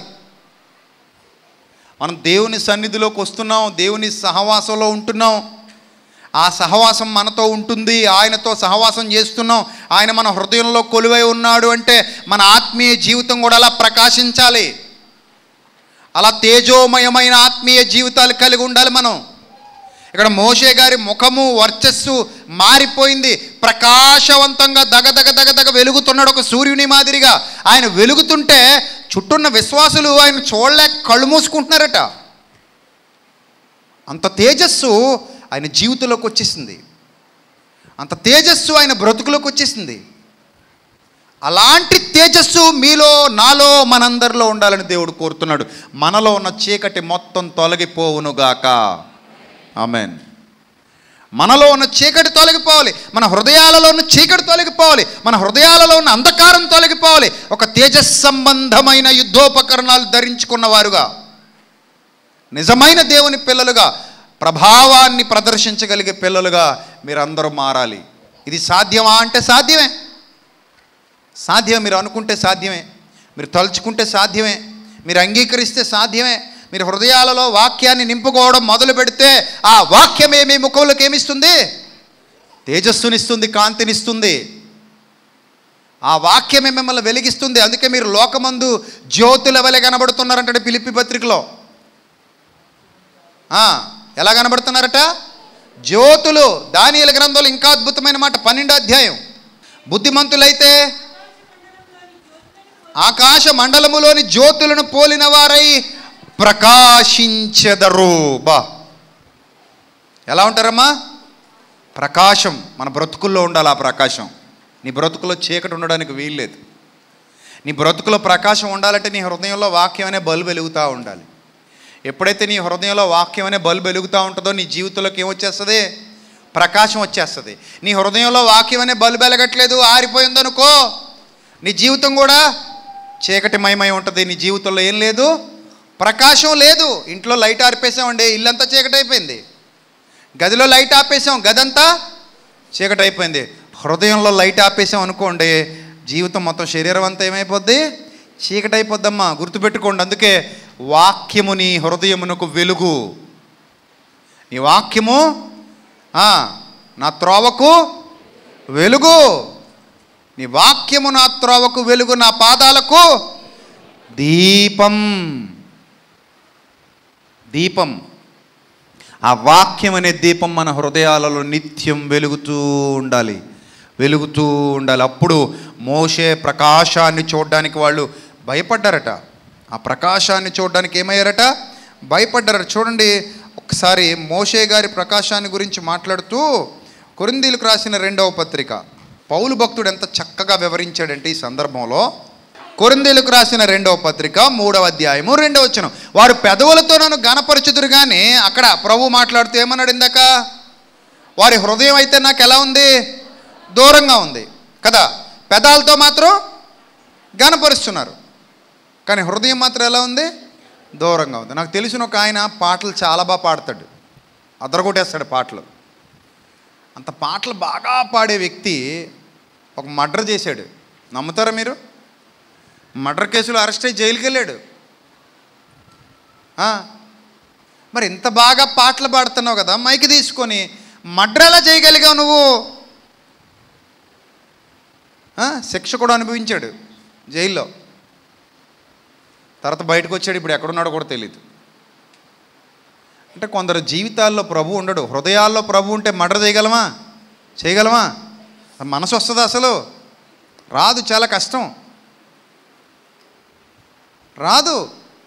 Speaker 1: మనం దేవుని సన్నిధిలోకి వస్తున్నాం, దేవుని సహవాసంలో ఉంటున్నాం. ఆ సహవాసం మనతో ఉంటుంది, ఆయనతో సహవాసం చేస్తున్నాం, ఆయన మన హృదయంలో కొలువై ఉన్నాడు అంటే మన ఆత్మీయ జీవితం కూడా అలా ప్రకాశించాలి. అలా తేజోమయమైన ఆత్మీయ జీవితాలు కలిగి ఉండాలి మనం. ఇక్కడ మోషే గారి ముఖము వర్చస్సు మారిపోయింది. ప్రకాశవంతంగా దగ దగ దగ దగ వెలుగుతున్నాడు, ఒక సూర్యుని మాదిరిగా. ఆయన వెలుగుతుంటే చుట్టూన్న విశ్వాసులు ఆయన చూడలేక కళ్ళు మూసుకుంటున్నారట. అంత తేజస్సు ఆయన జీవితంలోకి వచ్చేసింది, అంత తేజస్సు ఆయన బ్రతుకులోకి వచ్చేసింది. అలాంటి తేజస్సు మీలో, నాలో, మనందరిలో ఉండాలని దేవుడు కోరుతున్నాడు. మనలో ఉన్న చీకటి మొత్తం తొలగిపోవునుగాక. ఆమెన్. మనలో ఉన్న చీకటి తొలగిపోవాలి, మన హృదయాలలో ఉన్న చీకటి తొలగిపోవాలి, మన హృదయాలలో ఉన్న అంధకారం తొలగిపోవాలి. ఒక తేజస్ సంబంధమైన యుద్ధోపకరణాలు ధరించుకున్న వారుగా, నిజమైన దేవుని పిల్లలుగా, ప్రభావాన్ని ప్రదర్శించగలిగే పిల్లలుగా మీరందరూ మారాలి. ఇది సాధ్యమా అంటే సాధ్యమే. సాధ్యమే. మీరు అనుకుంటే సాధ్యమే, మీరు తలుచుకుంటే సాధ్యమే, మీరు అంగీకరిస్తే సాధ్యమే. మీరు హృదయాలలో వాక్యాన్ని నింపుకోవడం మొదలు పెడితే ఆ వాక్యమే మీ ముఖంలోకి ఏమిస్తుంది? తేజస్సునిస్తుంది, కాంతినిస్తుంది. ఆ వాక్యమే మిమ్మల్ని వెలిగిస్తుంది. అందుకే మీరు లోకమందు జ్యోతుల వలె కనబడుతున్నారంటే ఫిలిప్పీ పత్రికలో. ఎలా కనబడుతున్నారట? జ్యోతులు. దానియేలు గ్రంథంలో ఇంకా అద్భుతమైన మాట, పన్నెండో అధ్యాయం. బుద్ధిమంతులైతే ఆకాశ మండలములోని జ్యోతులను పోలిన వారై ప్రకాశించెదరు. బా, ఎలా ఉంటారమ్మా? ప్రకాశం మన బ్రతుకుల్లో ఉండాలి. ఆ ప్రకాశం నీ బ్రతుకులో చీకటి ఉండడానికి వీల్లేదు. నీ బ్రతుకులో ప్రకాశం ఉండాలంటే నీ హృదయంలో వాక్యం అనే బల్బు వెలుగుతూ ఉండాలి. ఎప్పుడైతే నీ హృదయంలో వాక్యం అనే బల్బు వెలుగుతూ ఉంటుందో నీ జీవితంలోకి ఏమొచ్చేస్తుంది? ప్రకాశం వచ్చేస్తుంది. నీ హృదయంలో వాక్యం అనే బల్బు వెలగట్లేదు, ఆరిపోయిందనుకో, నీ జీవితం కూడా చీకటిమయమై ఉంటుంది. నీ జీవితంలో ఏం లేదు? ప్రకాశం లేదు. ఇంట్లో లైట్ ఆర్పేసామండి, ఇల్లంతా చీకటి అయిపోయింది. గదిలో లైట్ ఆపేసాం, గదంతా చీకటి అయిపోయింది. హృదయంలో లైట్ ఆపేసాం అనుకోండి, జీవితం మొత్తం, శరీరం అంతా ఏమైపోద్ది? చీకటి అయిపోద్దమ్మా. గుర్తుపెట్టుకోండి. అందుకే వాక్యము నీ హృదయమునకు వెలుగు. నీ వాక్యము నా త్రోవకు వెలుగు. నీ వాక్యము నా త్రోవకు వెలుగు, నా పాదాలకు దీపం. దీపం. ఆ వాక్యం అనే దీపం మన హృదయాలలో నిత్యం వెలుగుతూ ఉండాలి, వెలుగుతూ ఉండాలి. అప్పుడు మోషే ప్రకాశాన్ని చూడడానికి వాళ్ళు భయపడ్డారట. ఆ ప్రకాశాన్ని చూడడానికి ఏమయ్యారట? భయపడ్డారట. చూడండి ఒకసారి మోషే గారి ప్రకాశాన్ని గురించి మాట్లాడుతూ కొరింథీయులకు రాసిన రెండవ పత్రిక, పౌలు భక్తుడు ఎంత చక్కగా వివరించాడంటే ఈ సందర్భంలో. కొరింథీయులకు రాసిన రెండవ పత్రిక మూడవ అధ్యాయము రెండవ వచనం. వారు పెదవులతో నన్ను ఘనపరచుదురు కానీ, అక్కడ ప్రభు మాట్లాడుతూ ఏమన్నాడు ఇందాక? వారి హృదయం అయితే నాకు ఎలా ఉంది? దూరంగా ఉంది కదా. పెదాలతో మాత్రం ఘనపరుస్తున్నారు, కానీ హృదయం మాత్రం ఎలా ఉంది? దూరంగా ఉంది. నాకు తెలిసిన ఒక ఆయన పాటలు చాలా బాగా పాడతాడు, అదరగొట్టేస్తాడు పాటలు. అంత పాటలు బాగా పాడే వ్యక్తి ఒక మర్డర్ చేశాడు. నమ్ముతారా మీరు? మర్డర్ కేసులో అరెస్ట్ అయ్యి జైలుకి వెళ్ళాడు. మరి ఇంత బాగా పాటలు పాడుతున్నావు కదా, మైక్ తీసుకొని మర్డర్ ఎలా చేయగలిగావు నువ్వు? శిక్ష కూడా అనుభవించాడు జైల్లో. తర్వాత బయటకు వచ్చాడు, ఇప్పుడు ఎక్కడున్నాడో కూడా తెలియదు. అంటే కొందరు జీవితాల్లో ప్రభు ఉండడు, హృదయాల్లో ప్రభు ఉంటే మర్డర్ చేయగలమా? చేయగలమా? మనసు వస్తుంది? అసలు రాదు, చాలా కష్టం, రాదు.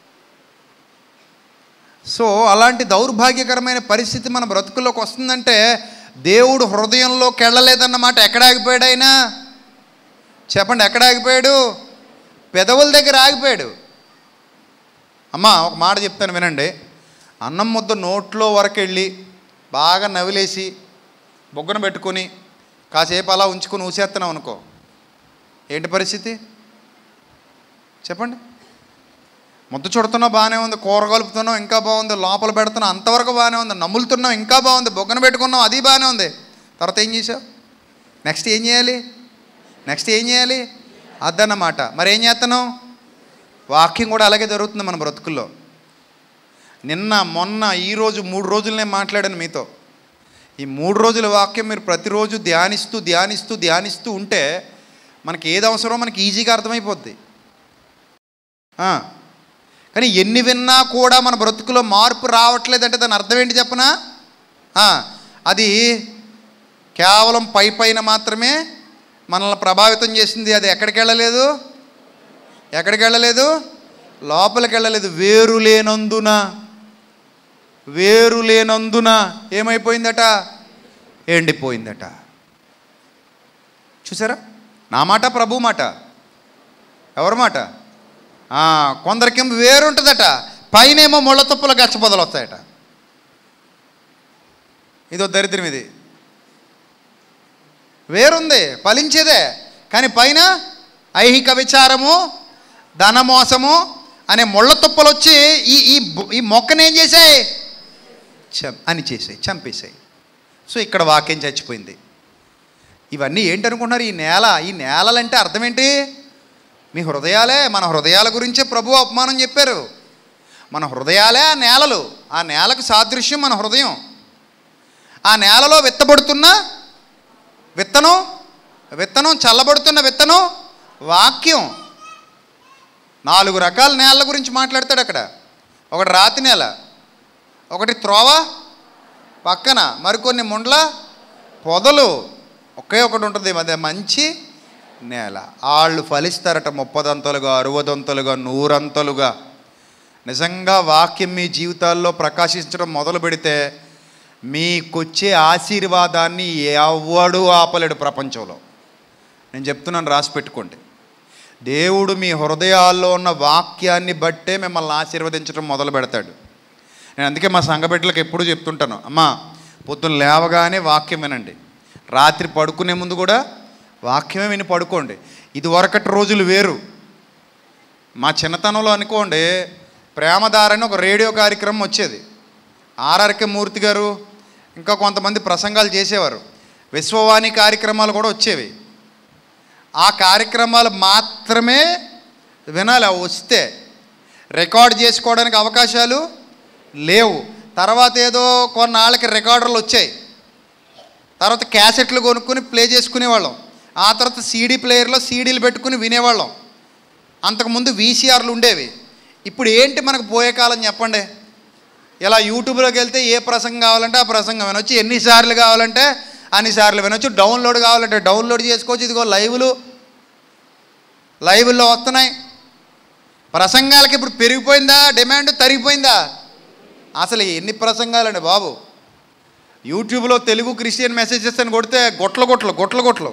Speaker 1: సో అలాంటి దౌర్భాగ్యకరమైన పరిస్థితి మన బ్రతుకుల్లోకి వస్తుందంటే దేవుడు హృదయంలోకి వెళ్ళలేదన్నమాట. ఎక్కడ ఆగిపోయాడు ఆయన? చెప్పండి, ఎక్కడ ఆగిపోయాడు? పెదవుల దగ్గర ఆగిపోయాడు. అమ్మా ఒక మాట చెప్తాను వినండి. అన్నం ముద్ద నోట్లో వరకు వెళ్ళి బాగా నవిలేసి బొగ్గన పెట్టుకొని కాసేపు అలా ఉంచుకొని ఊసేస్తున్నాం అనుకో, ఏంటి పరిస్థితి చెప్పండి? ముద్ద చుడుతున్నావు బాగానే ఉంది, కూర కలుపుతున్నావు ఇంకా బాగుంది, లోపల పెడుతున్నావు అంతవరకు బాగానే ఉంది, నమ్ములుతున్నావు ఇంకా బాగుంది, బొగ్గన పెట్టుకున్నావు అది బాగానే ఉంది. తర్వాత ఏం చేసావు? నెక్స్ట్ ఏం చేయాలి? నెక్స్ట్ ఏం చేయాలి? అదన్నమాట. మరి ఏం చేస్తున్నావు? వాక్యం కూడా అలాగే జరుగుతుంది మన బ్రతుకుల్లో. నిన్న మొన్న ఈరోజు మూడు రోజులు నేను మాట్లాడాను మీతో. ఈ మూడు రోజుల వాక్యం మీరు ప్రతిరోజు ధ్యానిస్తూ ధ్యానిస్తూ ధ్యానిస్తూ ఉంటే మనకి ఏది అవసరమో మనకి ఈజీగా అర్థమైపోద్ది. కానీ ఎన్ని విన్నా కూడా మన బ్రతుకులో మార్పు రావట్లేదంటే దాని అర్థం ఏంటి చెప్పనా? అది కేవలం పై పైన మాత్రమే మనల్ని ప్రభావితం చేసింది. అది ఎక్కడికి వెళ్ళలేదు? ఎక్కడికి వెళ్ళలేదు? లోపలికి వెళ్ళలేదు. వేరు లేనందున, వేరు లేనందున ఏమైపోయిందట? ఎండిపోయిందట. చూసారా? నా మాట ప్రభు మాట, ఎవరి మాట? కొందరికేమో వేరుంటుందట, పైనేమో ముళ్ళ తుప్పలు గచ్చపొదలు వస్తాయట. ఇదో దరిద్రం ఇది. వేరుంది, ఫలించేదే, కానీ పైన ఐహిక విచారము, ధనమోసము అనే ముళ్ళ తుప్పలు వచ్చి ఈ ఈ మొక్కను ఏం చేసాయి? చం అని చేసాయి, చంపేసాయి. సో ఇక్కడ వాక్యం చచ్చిపోయింది. ఇవన్నీ ఏంటనుకుంటున్నారు? ఈ నేల, ఈ నేలలంటే అర్థం ఏంటి? మీ హృదయాలే. మన హృదయాల గురించే ప్రభు ఉపమానం చెప్పారు. మన హృదయాలే ఆ నేలలు. ఆ నేలకు సాదృశ్యం మన హృదయం. ఆ నేలలో విత్తబడుతున్న విత్తనం విత్తనం చల్లబడుతున్న విత్తనం వాక్యం. నాలుగు రకాల నేలల గురించి మాట్లాడతాడు అక్కడ. ఒకటి రాతి నేల, ఒకటి త్రోవ పక్కన, మరికొన్ని ముండ్ల పొదలు, ఒకే ఒకటి ఉంటుంది అదే మంచి నేల. వాళ్ళు ఫలిస్తారట ముప్పదంతలుగా, అరవదంతలుగా, నూరంతలుగా. నిజంగా వాక్యం మీ జీవితాల్లో ప్రకాశించడం మొదలు పెడితే మీకొచ్చే ఆశీర్వాదాన్ని ఎవడు ఆపలేడు ప్రపంచంలో. నేను చెప్తున్నాను, రాసి పెట్టుకోండి. దేవుడు మీ హృదయాల్లో ఉన్న వాక్యాన్ని బట్టే మిమ్మల్ని ఆశీర్వదించడం మొదలు పెడతాడు. నేను అందుకే మా సంఘ బిడ్డలకు ఎప్పుడు చెప్తుంటాను, అమ్మా పొద్దున్న లేవగానే వాక్యం వినండి, రాత్రి పడుకునే ముందు కూడా వాక్యమే విని పడుకోండి. ఇది వరకటి రోజులు వేరు. మా చిన్నతనంలో అనుకోండి, ప్రేమదారని ఒక రేడియో కార్యక్రమం వచ్చేది. ఆర్ఆర్కే మూర్తి గారు ఇంకా కొంతమంది ప్రసంగాలు చేసేవారు. విశ్వవాణి కార్యక్రమాలు కూడా వచ్చేవి. ఆ కార్యక్రమాలు మాత్రమే వినాలి. అవి వస్తే రికార్డ్ చేసుకోవడానికి అవకాశాలు లేవు. తర్వాత ఏదో కొన్నాళ్ళకి రికార్డర్లు వచ్చాయి. తర్వాత క్యాసెట్లు కొనుక్కొని ప్లే చేసుకునేవాళ్ళం. ఆ తర్వాత సీడీ ప్లేయర్లో సీడీలు పెట్టుకుని వినేవాళ్ళం. అంతకుముందు వీసీఆర్లు ఉండేవి. ఇప్పుడు ఏంటి మనకు పోయే కాలం చెప్పండి? ఇలా యూట్యూబ్లోకి వెళ్తే ఏ ప్రసంగం కావాలంటే ఆ ప్రసంగం వినొచ్చు, ఎన్నిసార్లు కావాలంటే అన్నిసార్లు వినొచ్చు, డౌన్లోడ్ కావాలంటే డౌన్లోడ్ చేసుకోవచ్చు. ఇదిగో లైవ్లు లైవ్లో వస్తున్నాయి. ప్రసంగాలకి ఇప్పుడు పెరిగిపోయిందా డిమాండ్, తరిగిపోయిందా? అసలు ఎన్ని ప్రసంగాలండి బాబు. యూట్యూబ్లో తెలుగు క్రిస్టియన్ మెసేజెస్ అని కొడితే గొట్ల గొట్లు గొట్ల గొట్లు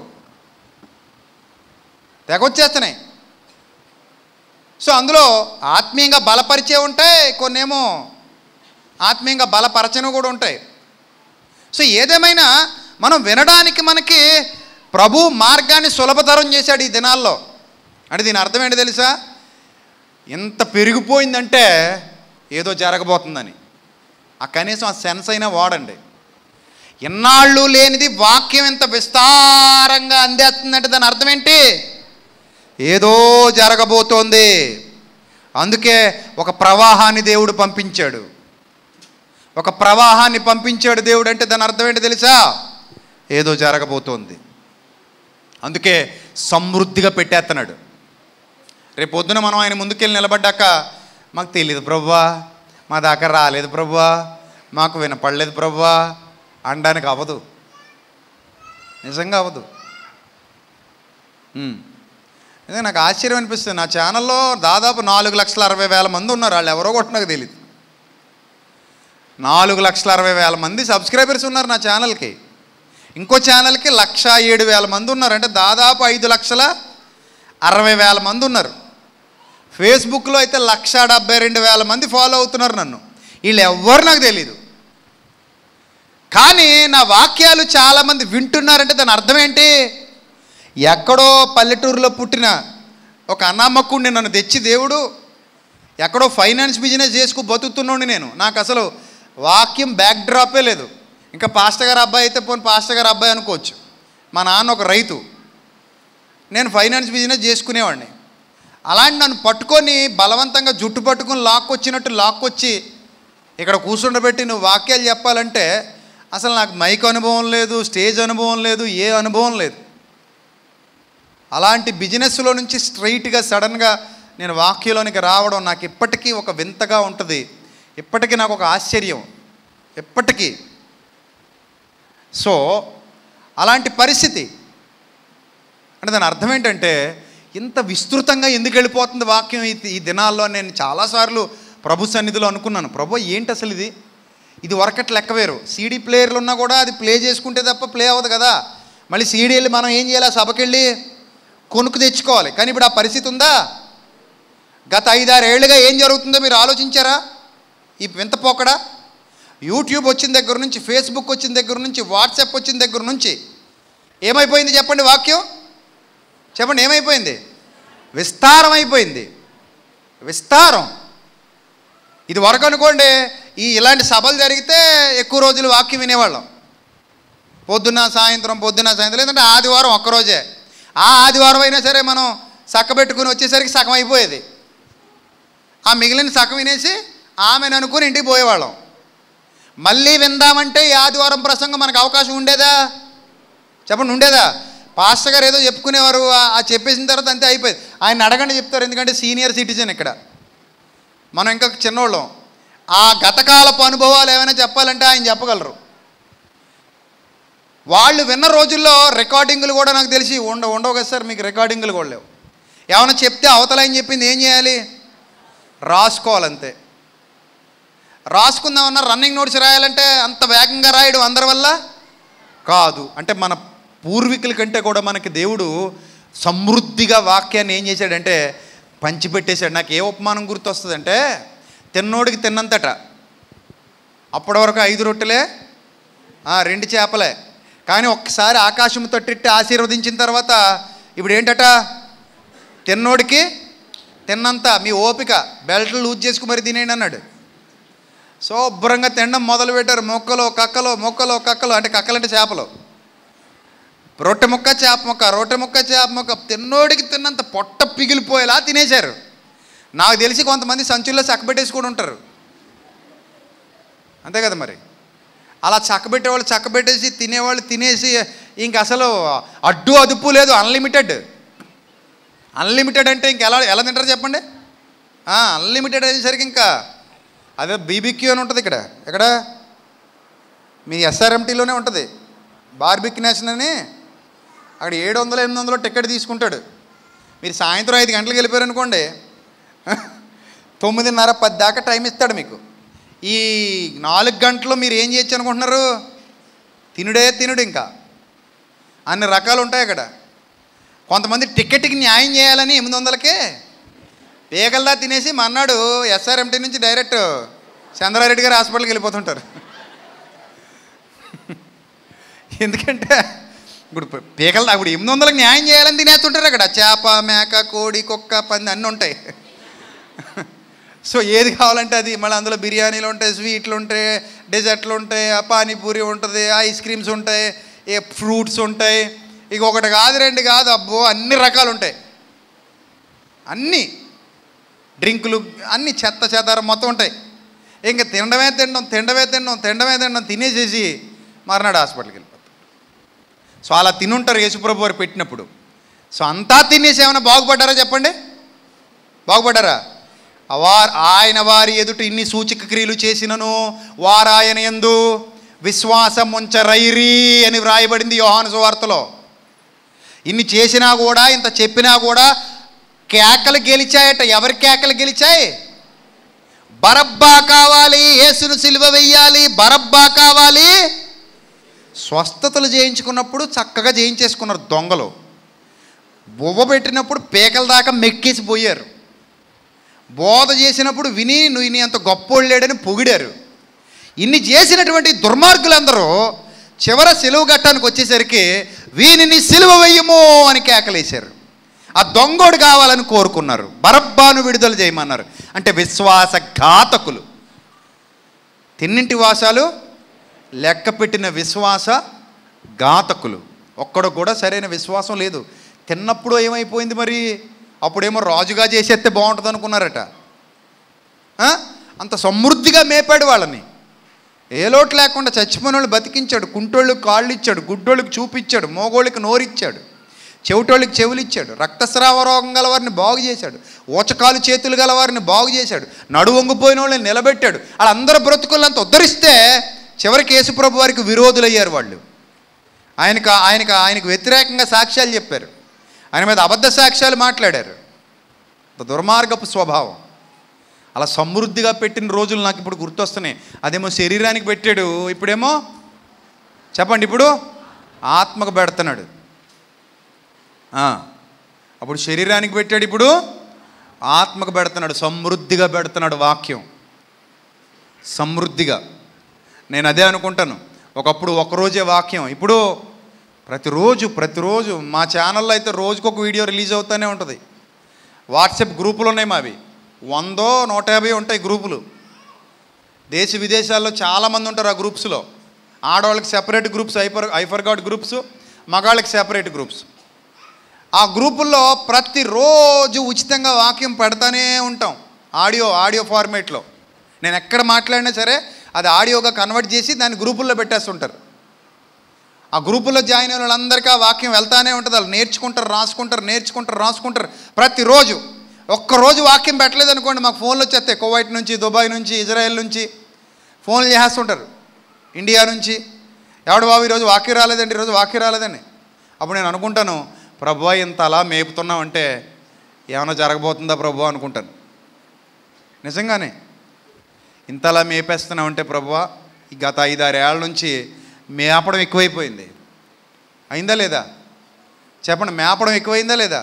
Speaker 1: తెగొచ్చేస్తున్నాయి. సో అందులో ఆత్మీయంగా బలపరిచే ఉంటాయి, కొన్నేమో ఆత్మీయంగా బలపరచను కూడా ఉంటాయి. సో ఏదేమైనా మనం వినడానికి మనకి ప్రభు మార్గాన్ని సులభతరం చేశాడు ఈ దినాల్లో. అంటే దీని అర్థం ఏంటి తెలుసా? ఎంత పెరిగిపోయిందంటే ఏదో జరగబోతుందని. ఆ కనీసం ఆ సెన్స్ అయినా వాడండి. ఎన్నాళ్ళు లేనిది వాక్యం ఎంత విస్తారంగా అందేస్తుందంటే దాని అర్థం ఏంటి? ఏదో జరగబోతోంది. అందుకే ఒక ప్రవాహాన్ని దేవుడు పంపించాడు. ఒక ప్రవాహాన్ని పంపించాడు దేవుడు అంటే దాని అర్థం ఏంటి తెలుసా? ఏదో జరగబోతోంది. అందుకే సమృద్ధిగా పెట్టేస్తున్నాడు. రేపు పొద్దున మనం ఆయన ముందుకెళ్ళి నిలబడ్డాక మాకు తెలియదు ప్రభువా, మా దాకా రాలేదు ప్రభువా, మాకు వినపడలేదు ప్రభువా అనడానికి అవ్వదు. నిజంగా అవ్వదు. అదే నాకు ఆశ్చర్యం అనిపిస్తుంది. నా ఛానల్లో దాదాపు నాలుగు లక్షల అరవై వేల మంది ఉన్నారు. వాళ్ళు ఎవరో కూడా నాకు తెలియదు. నాలుగు లక్షల అరవై వేల మంది సబ్స్క్రైబర్స్ ఉన్నారు నా ఛానల్కి. ఇంకో ఛానల్కి లక్ష ఏడు వేల మంది ఉన్నారు. అంటే దాదాపు ఐదు లక్షల అరవై వేల మంది ఉన్నారు. ఫేస్బుక్లో అయితే లక్ష డెబ్బై రెండు వేల మంది ఫాలో అవుతున్నారు నన్ను. వీళ్ళు ఎవ్వరు నాకు తెలీదు. కానీ నా వాక్యాలు చాలామంది వింటున్నారంటే దాని అర్థం ఏంటి? ఎక్కడో పల్లెటూరులో పుట్టిన ఒక అన్నామక్కుడిని నన్ను తెచ్చి దేవుడు ఎక్కడో ఫైనాన్స్ బిజినెస్ చేసుకు బతుకుతున్నాండి నేను. నాకు అసలు వాక్యం బ్యాక్ డ్రాపే లేదు. ఇంకా పాస్టర్ గారు అబ్బాయి అయితే పోనీ పాస్టర్ గారు అబ్బాయి అనుకోవచ్చు. మా నాన్న ఒక రైతు, నేను ఫైనాన్స్ బిజినెస్ చేసుకునేవాడిని. అలాంటి నన్ను పట్టుకొని బలవంతంగా జుట్టు పట్టుకొని లాక్కొచ్చినట్టు లాక్కొచ్చి ఇక్కడ కూర్చుండబెట్టి నువ్వు వాక్యాలు చెప్పాలంటే అసలు నాకు మైక్ అనుభవం లేదు, స్టేజ్ అనుభవం లేదు, ఏ అనుభవం లేదు. అలాంటి బిజినెస్లో నుంచి స్ట్రైట్గా సడన్గా నేను వాక్యంలోనికి రావడం నాకు ఇప్పటికీ ఒక వింతగా ఉంటుంది. ఇప్పటికీ నాకు ఒక ఆశ్చర్యం ఎప్పటికీ. సో అలాంటి పరిస్థితి అంటే దాని అర్థం ఏంటంటే ఇంత విస్తృతంగా ఎందుకు వెళ్ళిపోతుంది వాక్యం ఈ ఈ దినాల్లో. నేను చాలాసార్లు ప్రభు సన్నిధిలో అనుకున్నాను, ప్రభు ఏంటి అసలు ఇది, ఇది వరకట్ లెక్క వేరు. సీడీ ప్లేయర్లు ఉన్నా కూడా అది ప్లే చేసుకుంటే తప్ప ప్లే అవ్వదు కదా. మళ్ళీ సీడీలు మనం ఏం చేయాలి, సభకెళ్ళి కొనుక్కు తెచ్చుకోవాలి. కానీ ఇప్పుడు ఆ పరిస్థితి ఉందా? గత ఐదారు ఏళ్ళుగా ఏం జరుగుతుందో మీరు ఆలోచించారా? ఈ వింత పోకడ యూట్యూబ్ వచ్చిన దగ్గర నుంచి, ఫేస్బుక్ వచ్చిన దగ్గర నుంచి, వాట్సాప్ వచ్చిన దగ్గర నుంచి ఏమైపోయింది చెప్పండి? వాక్యం చెప్పండి, ఏమైపోయింది? విస్తారం అయిపోయింది. విస్తారం. ఇది వరకు అనుకోండి, ఈ ఇలాంటి సభలు జరిగితే ఎక్కువ రోజులు వాక్యం వినేవాళ్ళం. పొద్దున్న సాయంత్రం పొద్దున్న సాయంత్రం, లేదంటే ఆదివారం ఒక్కరోజే. ఆ ఆదివారం అయినా సరే మనం చక్కబెట్టుకుని వచ్చేసరికి సగం అయిపోయేది. ఆ మిగిలిన సగం వినేసి ఆమెను అనుకుని ఇంటికి పోయేవాళ్ళం. మళ్ళీ విందామంటే ఈ ఆదివారం ప్రసంగం మనకు అవకాశం ఉండేదా చెప్పండి? ఉండేదా? పాస్టర్ గారు ఏదో చెప్పుకునేవారు, ఆ చెప్పేసిన తర్వాత అంతే అయిపోయింది. ఆయన అడగండి చెప్తారు, ఎందుకంటే సీనియర్ సిటిజన్. ఇక్కడ మనం ఇంకా చిన్నోళ్ళం. ఆ గతకాలపు అనుభవాలు ఏమైనా చెప్పాలంటే ఆయన చెప్పగలరు. వాళ్ళు విన్న రోజుల్లో రికార్డింగులు కూడా నాకు తెలిసి ఉండ ఉండవు కదా సార్, మీకు రికార్డింగులు కూడా లేవు. ఏమైనా చెప్తే అవతల ఆయన చెప్పింది ఏం చేయాలి? రాసుకోవాలంతే. రాసుకుందామన్నా రన్నింగ్ నోట్స్ రాయాలంటే అంత వేగంగా రాయడం అందరి వల్ల కాదు. అంటే మన పూర్వీకుల కంటే కూడా మనకి దేవుడు సమృద్ధిగా వాక్యాన్ని ఏం చేశాడంటే పంచిపెట్టేశాడు. నాకు ఏ ఉపమానం గుర్తొస్తుందంటే, తిన్నోడికి తిన్నంతట. అప్పటి వరకు ఐదు రొట్టెలే, రెండు చేపలే. కానీ ఒక్కసారి ఆకాశం తొట్టిట్టి ఆశీర్వదించిన తర్వాత ఇప్పుడు ఏంటట? తిన్నోడికి తిన్నంత, మీ ఓపిక, బెల్ట్లు లూజ్ చేసుకు మరి తినేయండి అన్నాడు. శుభ్రంగా తినడం మొదలు పెట్టారు. మొక్కలు కక్కలు మొక్కలు కక్కలు, అంటే కక్కలంటే చేపలు. రొట్టె ముక్క చేప ముక్క, రొట్టె ముక్క చేప ముక్క, తిన్నోడికి తిన్నంత పొట్ట పిగిలిపోయేలా తినేశారు. నాకు తెలిసి కొంతమంది సంచుల్లో చక్కబెట్టేసి కూడా ఉంటారు, అంతే కదా మరి. అలా చక్కబెట్టేవాళ్ళు చక్కబెట్టేసి, తినేవాళ్ళు తినేసి, ఇంక అసలు అడ్డు అదుపు లేదు. అన్లిమిటెడ్. అన్లిమిటెడ్ అంటే ఇంక ఎలా ఎలా తింటారు చెప్పండి? అన్లిమిటెడ్ అయ్యేసరికి ఇంకా అదే బీబీక్యూ అని ఉంటుంది ఇక్కడ. ఎక్కడ? మీ ఎస్ఆర్ఎంటీలోనే ఉంటుంది, బార్బిక్యూ నేషన్ అని. అక్కడ ఏడు వందలు ఎనిమిది వందలు టికెట్ తీసుకుంటాడు. మీరు సాయంత్రం ఐదు గంటలకు వెళ్ళిపోయారు అనుకోండి, తొమ్మిదిన్నర పది దాకా టైం ఇస్తాడు మీకు. ఈ నాలుగు గంటలు మీరు ఏం చేయొచ్చు అనుకుంటున్నారు? తినుడే తినుడు. ఇంకా అన్ని రకాలు ఉంటాయి అక్కడ. కొంతమంది టికెట్కి న్యాయం చేయాలని ఎనిమిది వందలకే పేగల్లా తినేసి మన్నాడు ఎస్ఆర్ఎంటీ నుంచి డైరెక్ట్ చంద్రారెడ్డి గారు హాస్పిటల్కి వెళ్ళిపోతుంటారు. ఎందుకంటే ఇప్పుడు పీకలు ఇప్పుడు ఎనిమిది వందలకు న్యాయం చేయాలని తినేస్తుంటారు అక్కడ. చేప, మేక, కోడి, కుక్క, పంది అన్నీ ఉంటాయి. సో ఏది కావాలంటే అది. మళ్ళీ అందులో బిర్యానీలు ఉంటాయి, స్వీట్లు ఉంటాయి, డెజర్ట్లు ఉంటాయి, పానీపూరి ఉంటుంది, ఐస్ క్రీమ్స్ ఉంటాయి, ఏ ఫ్రూట్స్ ఉంటాయి. ఇక ఒకటి కాదు రెండు కాదు, అబ్బో అన్ని రకాలు ఉంటాయి. అన్నీ డ్రింకులు అన్నీ చెత్త చెదారం మొత్తం ఉంటాయి. ఇంకా తినడమే తినడం తినడమే తినడం తినడమే తినడం తినేసేసి మర్నాడు హాస్పిటల్కి వెళ్ళిపోతారు. సో అలా తినుంటారు యేసుప్రభు వారు పెట్టినప్పుడు. సో అంతా తినేసి ఏమైనా బాగుపడ్డారా చెప్పండి? బాగుపడ్డారా? వారు ఆయన వారి ఎదుట ఇన్ని సూచక క్రియలు చేసినను వారు ఆయన యందు విశ్వాసం ఉంచరైరి అని వ్రాయబడింది యోహాను సువార్తలో. ఇన్ని చేసినా కూడా, ఇంత చెప్పినా కూడా కేకలు గెలిచాయట. ఎవరి కేకలు గెలిచాయి? బరబ్బా కావాలి, యేసును సిలువ వెయ్యాలి, బరబ్బా కావాలి. స్వస్థతలు చేయించుకున్నప్పుడు చక్కగా చేయించేసుకున్నారు దొంగలు. బొవ్వ పెట్టినప్పుడు పేకల దాకా మెక్కేసి పోయారు. బోధ చేసినప్పుడు విని నువ్వు నీ అంత గొప్పోళ్ళు లేడని పొగిడారు. ఇన్ని చేసినటువంటి దుర్మార్గులందరూ చివర సిలువ ఘట్టానికి వచ్చేసరికి వీనిని సిలువ వెయ్యము అని కేకలేశారు. ఆ దొంగోడు కావాలని కోరుకున్నారు. బరబ్బాను విడుదల చేయమన్నారు. అంటే విశ్వాసఘాతకులు. తిన్నింటి వాసాలు లెక్క పెట్టిన విశ్వాస ఘాతకులు. ఒక్కడు కూడా సరైన విశ్వాసం లేదు. తిన్నప్పుడు ఏమైపోయింది మరి? అప్పుడేమో రాజుగా చేసేస్తే బాగుంటుంది అనుకున్నారట. అంత సమృద్ధిగా మేపాడు వాళ్ళని. ఏ లోటు లేకుండా చచ్చిపోయిన వాళ్ళు బతికించాడు, కుంటోళ్ళకి కాళ్ళు ఇచ్చాడు, గుడ్డోళ్ళకి చూపిచ్చాడు, మోగోళ్ళకి నోరిచ్చాడు, చెవిటోళ్ళకి చెవులు ఇచ్చాడు, రక్తస్రావ రోగం గల వారిని బాగు చేశాడు, ఊచకాలు చేతులు గల వారిని బాగు చేశాడు, నడువు వంగిపోయిన వాళ్ళని నిలబెట్టాడు. వాళ్ళందరూ బ్రతుకులంతా ఉద్ధరిస్తే చివరికి యేసుప్రభు వారికి విరోధులయ్యారు వాళ్ళు. ఆయనకు ఆయనకు ఆయనకు వ్యతిరేకంగా సాక్ష్యాలు చెప్పారు, ఆయన మీద అబద్ధ సాక్ష్యాలు మాట్లాడారు. దుర్మార్గపు స్వభావం. అలా సమృద్ధిగా పెట్టిన రోజులు నాకు ఇప్పుడు గుర్తొస్తున్నాయి. అదేమో శరీరానికి పెట్టాడు, ఇప్పుడేమో చెప్పండి, ఇప్పుడు ఆత్మకు పెడుతున్నాడు. అప్పుడు శరీరానికి పెట్టాడు, ఇప్పుడు ఆత్మకు పెడుతున్నాడు. సమృద్ధిగా పెడుతున్నాడు వాక్యం, సమృద్ధిగా. నేను అదే అనుకుంటాను, ఒకప్పుడు ఒకరోజే వాక్యం, ఇప్పుడు ప్రతిరోజు ప్రతిరోజు మా ఛానల్లో అయితే రోజుకొక వీడియో రిలీజ్ అవుతూనే ఉంటుంది. వాట్సాప్ గ్రూపులు ఉన్నాయి మావి, వందో నూట యాభై ఉంటాయి గ్రూపులు. దేశ విదేశాల్లో చాలామంది ఉంటారు ఆ గ్రూప్స్లో. ఆడవాళ్ళకి సెపరేట్ గ్రూప్స్, ఐఫర్ ఐఫర్ గాడ్ గ్రూప్స్, మగాళ్ళకి సెపరేట్ గ్రూప్స్. ఆ గ్రూపుల్లో ప్రతిరోజు ఉచితంగా వాక్యం పెడతానే ఉంటాం, ఆడియో ఆడియో ఫార్మేట్లో. నేను ఎక్కడ మాట్లాడినా సరే అది ఆడియోగా కన్వర్ట్ చేసి దాన్ని గ్రూపుల్లో పెట్టేస్తుంటారు. ఆ గ్రూపుల్లో జాయిన్ అయిన వాళ్ళందరికీ ఆ వాక్యం వెళ్తానే ఉంటుంది. వాళ్ళు నేర్చుకుంటారు, రాసుకుంటారు, నేర్చుకుంటారు, రాసుకుంటారు. ప్రతిరోజు ఒక్కరోజు వాక్యం పెట్టలేదు అనుకోండి, మాకు ఫోన్లు వచ్చేస్తాయి. కువైట్ నుంచి, దుబాయ్ నుంచి, ఇజ్రాయెల్ నుంచి ఫోన్లు చేస్తుంటారు, ఇండియా నుంచి. ఎవడు బాబు ఈరోజు వాక్యం రాలేదండి, ఈరోజు వాక్యం రాలేదండి. అప్పుడు నేను అనుకుంటాను, ప్రభువా ఇంత అలా మేపుతున్నామంటే ఏమైనా జరగబోతుందా ప్రభు అనుకుంటాను. నిజంగానే ఇంతలా మేపేస్తున్నామంటే ప్రభువా, ఈ గత ఐదారు ఏళ్ళ నుంచి మేపడం ఎక్కువైపోయింది. అయిందా లేదా చెప్పండి, మేపడం ఎక్కువైందా లేదా?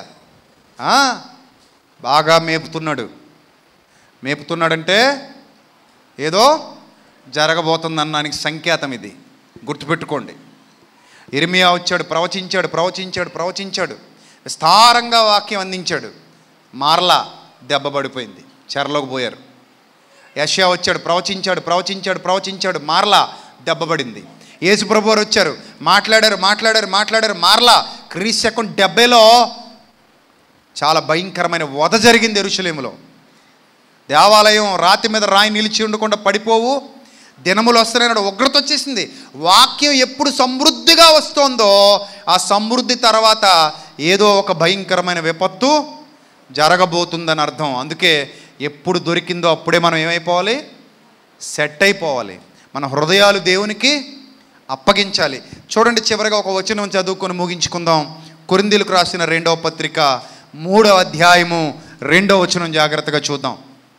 Speaker 1: బాగా మేపుతున్నాడు. మేపుతున్నాడంటే ఏదో జరగబోతుందన్నానికి సంకేతం ఇది, గుర్తుపెట్టుకోండి. ఇర్మియా వచ్చాడు, ప్రవచించాడు ప్రవచించాడు ప్రవచించాడు విస్తారంగా వాక్యం అందించాడు. మార్లా దెబ్బ పడిపోయింది, చెరలోకి పోయారు. యెషయా వచ్చాడు, ప్రవచించాడు ప్రవచించాడు ప్రవచించాడు మార్లా దెబ్బ పడింది. యేసు ప్రభువారు వచ్చారు, మాట్లాడారు మాట్లాడారు మాట్లాడారు మార్లా. క్రీస్తు శకం డెబ్బైలో చాలా భయంకరమైన వధ జరిగింది యెరూషలేములో. దేవాలయం రాతి మీద రాయి నిలిచి ఉండకుండా పడిపోవు దినములు వస్తున్నాయన్నాడు. ఉగ్రత వచ్చేసింది. వాక్యం ఎప్పుడు సమృద్ధిగా వస్తుందో ఆ సమృద్ధి తర్వాత ఏదో ఒక భయంకరమైన విపత్తు జరగబోతుందని అర్థం. అందుకే ఎప్పుడు దొరికిందో అప్పుడే మనం ఏమైపోవాలి, సెట్ అయిపోవాలి. మన హృదయాలు దేవునికి అప్పగించాలి. చూడండి, చివరిగా ఒక వచనం చదువుకొని ముగించుకుందాం. కొరింథీయులకు రాసిన రెండవ పత్రిక మూడవ అధ్యాయము రెండవ వచనం జాగ్రత్తగా చూద్దాం.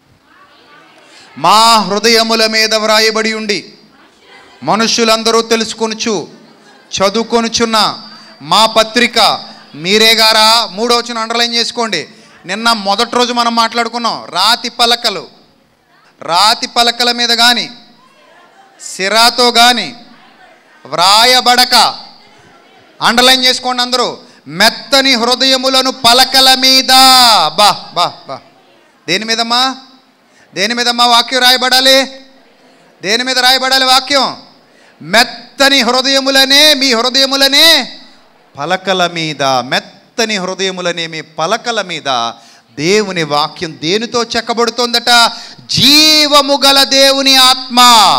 Speaker 1: మా హృదయముల మీద వ్రాయబడి ఉండి మనుష్యులందరూ తెలుసుకొనుచు చదువుకొనుచున్న మా పత్రిక మీరే గారా. మూడో వచనం అండర్లైన్ చేసుకోండి. నిన్న మొదటి రోజు మనం మాట్లాడుకున్నాం, రాతి పలకలు రాతి పలకల మీద కానీ సిరాతో కానీ వ్రాయబడక, అండర్లైన్ చేసుకోండి అందరూ, మెత్తని హృదయములను పలకల మీద. బా బా బా దేని మీదమ్మా దేని మీదమ్మా వాక్యం రాయబడాలి? దేని మీద రాయబడాలి వాక్యం? మెత్తని హృదయములనే, మీ హృదయములనే పలకల మీద, మెత్తని హృదయములనే మీ పలకల మీద దేవుని వాక్యం దేనితో చెక్కబడుతోందట? జీవము గల దేవుని ఆత్మ,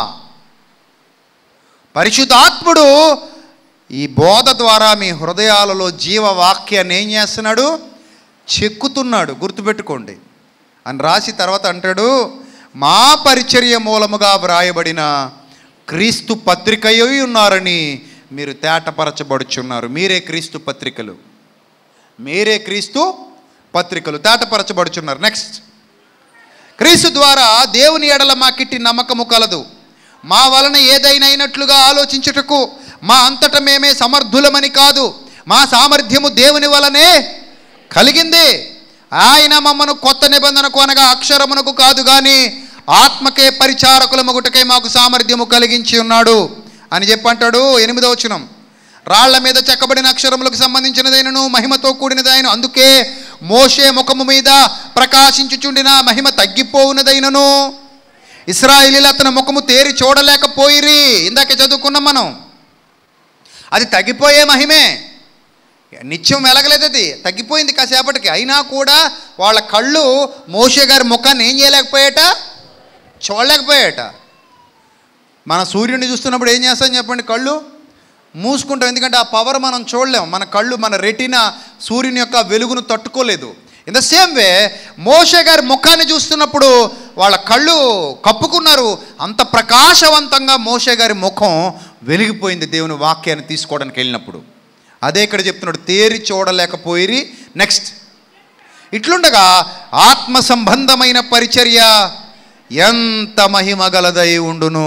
Speaker 1: పరిశుద్ధాత్ముడు ఈ బోధ ద్వారా మీ హృదయాలలో జీవవాక్యాన్ని ఏం చేస్తున్నాడు? చెక్కుతున్నాడు. గుర్తుపెట్టుకోండి అని రాసి తర్వాత అంటాడు, మా పరిచర్య మూలముగా వ్రాయబడిన క్రీస్తు పత్రికయై ఉన్నారని మీరు తేటపరచబడుచున్నారు. మీరే క్రీస్తు పత్రికలు, మీరే క్రీస్తు పత్రికలు తేటపరచబడుచున్నారు. నెక్స్ట్, క్రీస్తు ద్వారా దేవుని ఎడల మాకిట్టి నమ్మకము కలదు. మా వలన ఏదైనా అయినట్లుగా ఆలోచించుటకు మా అంతట మేమే సమర్థులమని కాదు, మా సామర్థ్యము దేవుని వలనే కలిగింది. ఆయన మమ్మను కొత్త నిబంధనకు అనగా అక్షరమునకు కాదు కానీ ఆత్మకే పరిచారకుల మొగుటకే మాకు సామర్థ్యము కలిగించి ఉన్నాడు అని చెప్పంటాడు. ఎనిమిదవ వచనం, రాళ్ల మీద చెక్కబడిన అక్షరములకు సంబంధించినదైనను మహిమతో కూడినదైన, అందుకే మోషే ముఖము మీద ప్రకాశించుచుండిన మహిమ తగ్గిపోవునదైనను ఇశ్రాయేలీయులు అతని ముఖము తేరి చూడలేకపోయిరి. ఇందాకే చదువుకున్నాం మనం, అది తగ్గిపోయే మహిమే, నిత్యం వెలగలేదు, అది తగ్గిపోయింది కాసేపటికి. అయినా కూడా వాళ్ళ కళ్ళు మోషే గారి ముఖాన్ని ఏం చేయలేకపోయాట, చూడలేకపోయాట. మన సూర్యుడిని చూస్తున్నప్పుడు ఏం చేస్తాం చెప్పండి? కళ్ళు మూసుకుంటాం, ఎందుకంటే ఆ పవర్ మనం చూడలేం. మన కళ్ళు, మన రెటీనా సూర్యుని యొక్క వెలుగును తట్టుకోలేదు. ఇన్ ద సేమ్ వే మోషే గారి ముఖాన్ని చూస్తున్నప్పుడు వాళ్ళ కళ్ళు కప్పుకున్నారు. అంత ప్రకాశవంతంగా మోషే గారి ముఖం వెలిగిపోయింది దేవుని వాక్యాన్ని తీసుకోవడానికి వెళ్ళినప్పుడు. అదే ఇక్కడ చెప్తున్నాడు, తేరి చూడలేకపోయిరి. నెక్స్ట్, ఇట్లుండగా ఆత్మ సంబంధమైన పరిచర్య ఎంత మహిమ గలదై ఉండును.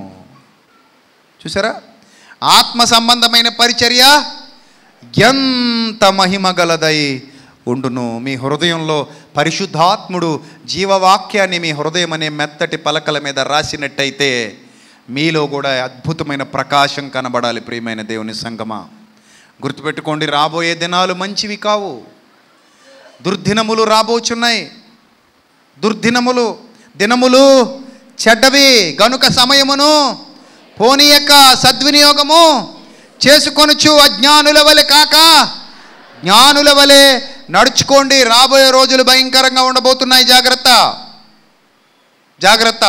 Speaker 1: చూసారా, ఆత్మ సంబంధమైన పరిచర్య ఎంత మహిమ గలదై ఉండును. మీ హృదయంలో పరిశుద్ధాత్ముడు జీవవాక్యాన్ని మీ హృదయం అనే మెత్తటి పలకల మీద రాసినట్టయితే మీలో కూడా అద్భుతమైన ప్రకాశం కనబడాలి. ప్రియమైన దేవుని సంగమా, గుర్తుపెట్టుకోండి, రాబోయే దినాలు మంచివి కావు. దుర్దినములు రాబోచున్నాయి. దుర్దినములు దినములు చెడ్డవి గనుక సమయమును పోనీయక సద్వినియోగము చేసుకొనుచు అజ్ఞానుల వలె కాక జ్ఞానుల వలె నడుచుకోండి. రాబోయే రోజులు భయంకరంగా ఉండబోతున్నాయి. జాగ్రత్త, జాగ్రత్త.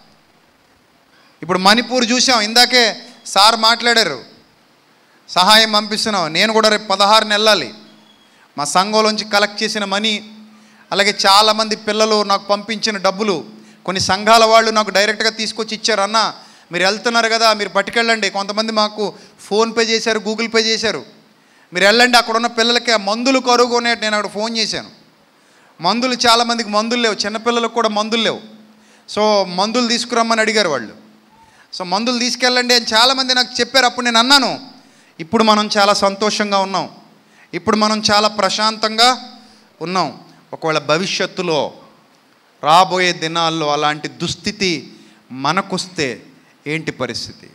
Speaker 1: ఇప్పుడు మణిపూర్ చూసాం, ఇందాకే సార్ మాట్లాడారు, సహాయం పంపిస్తున్నాం. నేను కూడా రేపు పదహారుని వెళ్ళాలి. మా సంఘంలోంచి కలెక్ట్ చేసిన మనీ, అలాగే చాలామంది పిల్లలు నాకు పంపించిన డబ్బులు కొన్ని సంఘాల వాళ్ళు నాకు డైరెక్ట్గా తీసుకొచ్చి ఇచ్చారు. అన్న మీరు వెళ్తున్నారు కదా, మీరు పట్టుకెళ్ళండి. కొంతమంది మాకు ఫోన్పే చేశారు, గూగుల్ పే చేశారు. మీరు వెళ్ళండి, అక్కడ ఉన్న పిల్లలకి ఆ మందులు కరువు అనేటి నేను అక్కడ ఫోన్ చేశాను. మందులు చాలామందికి మందులు లేవు, చిన్నపిల్లలకు కూడా మందులు లేవు. సో మందులు తీసుకురమ్మని అడిగారు వాళ్ళు. సో మందులు తీసుకెళ్ళండి అని చాలామంది నాకు చెప్పారు. అప్పుడు నేను అన్నాను, ఇప్పుడు మనం చాలా సంతోషంగా ఉన్నాం, ఇప్పుడు మనం చాలా ప్రశాంతంగా ఉన్నాం. ఒకవేళ భవిష్యత్తులో రాబోయే దినాల్లో అలాంటి దుస్థితి మనకొస్తే ఏంటి పరిస్థితి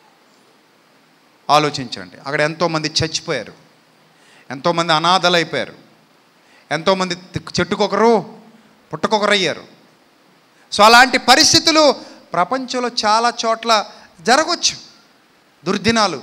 Speaker 1: ఆలోచించండి. అక్కడ ఎంతోమంది చచ్చిపోయారు, ఎంతోమంది అనాథలైపోయారు, ఎంతోమంది చెట్టుకొకరు పుట్టకొకరు అయ్యారు. సో అలాంటి పరిస్థితులు ప్రపంచంలో చాలా చోట్ల జరగవచ్చు, దుర్దినాలు.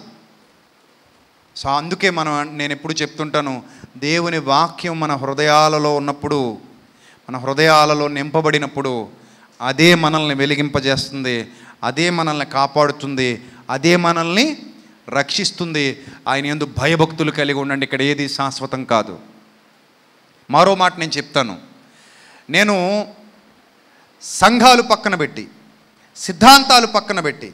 Speaker 1: సో అందుకే మనం నేను ఎప్పుడు చెప్తుంటాను, దేవుని వాక్యం మన హృదయాలలో ఉన్నప్పుడు, మన హృదయాలలో నింపబడినప్పుడు అదే మనల్ని వెలిగింపజేస్తుంది, అదే మనల్ని కాపాడుతుంది, అదే మనల్ని రక్షిస్తుంది. ఆయన యందు భయభక్తులు కలిగి ఉండండి. ఇక్కడ ఏది శాశ్వతం కాదు. మరో మాట నేను చెప్తాను. నేను సంఘాలు పక్కన పెట్టి, సిద్ధాంతాలు పక్కన పెట్టి,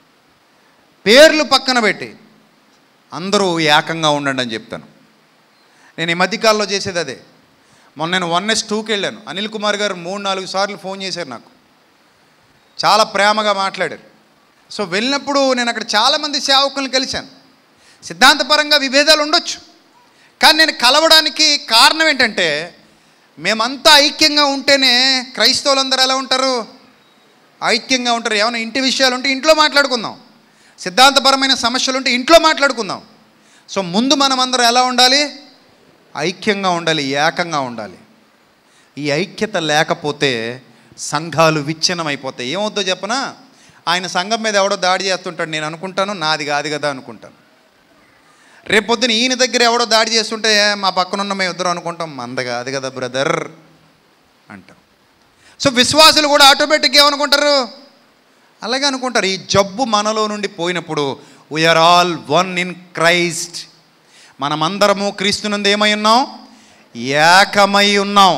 Speaker 1: పేర్లు పక్కన పెట్టి అందరూ ఏకంగా ఉండండి అని చెప్తాను. నేను ఈ మధ్యకాలంలో చేసేది అదే. మొన్న నేను వన్ ఎస్ టూకి వెళ్ళాను. అనిల్ కుమార్ గారు మూడు నాలుగు సార్లు ఫోన్ చేశారు నాకు, చాలా ప్రేమగా మాట్లాడారు. సో వెళ్ళినప్పుడు నేను అక్కడ చాలామంది సేవకులను కలిశాను. సిద్ధాంతపరంగా విభేదాలు ఉండొచ్చు, కానీ నేను కలవడానికి కారణం ఏంటంటే, మేమంతా ఐక్యంగా ఉంటేనే క్రైస్తవులందరూ ఎలా ఉంటారు, ఐక్యంగా ఉంటారు. ఏమైనా ఇంటి విషయాలు ఉంటే ఇంట్లో మాట్లాడుకుందాం, సిద్ధాంతపరమైన సమస్యలు ఉంటే ఇంట్లో మాట్లాడుకుందాం. సో ముందు మనం అందరం ఎలా ఉండాలి, ఐక్యంగా ఉండాలి, ఏకంగా ఉండాలి. ఈ ఐక్యత లేకపోతే సంఘాలు విచ్ఛిన్నం అయిపోతాయి. ఏమవుద్దో చెప్పనా, ఆయన సంఘం మీద ఎవడో దాడి చేస్తుంటాడు, నేను అనుకుంటాను నాది కాదు కదా అనుకుంటాను. రేపొద్దున ఈయన దగ్గర ఎవడో దాడి చేస్తుంటే మా పక్కనున్న మేము ఇద్దరు అనుకుంటాం మంద కాదు కదా బ్రదర్ అంటాం. సో విశ్వాసులు కూడా ఆటోమేటిక్గా ఏమనుకుంటారు, అలాగే అనుకుంటారు. ఈ జబ్బు మనలో నుండి పోయినప్పుడు we are all one in Christ. మనమందరము క్రీస్తునందు ఏమై ఉన్నాం, ఏకమై ఉన్నాం.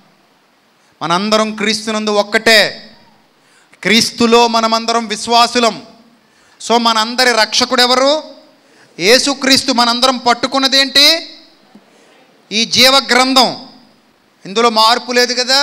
Speaker 1: మనందరం క్రీస్తునందు ఒక్కటే, క్రీస్తులో మనమందరం విశ్వాసులం. సో మనందరి రక్షకుడు ఎవరు, యేసుక్రీస్తు. మనందరం పట్టుకున్నది ఏంటి, ఈ జీవ గ్రంథం. ఇందులో మార్పు లేదు కదా.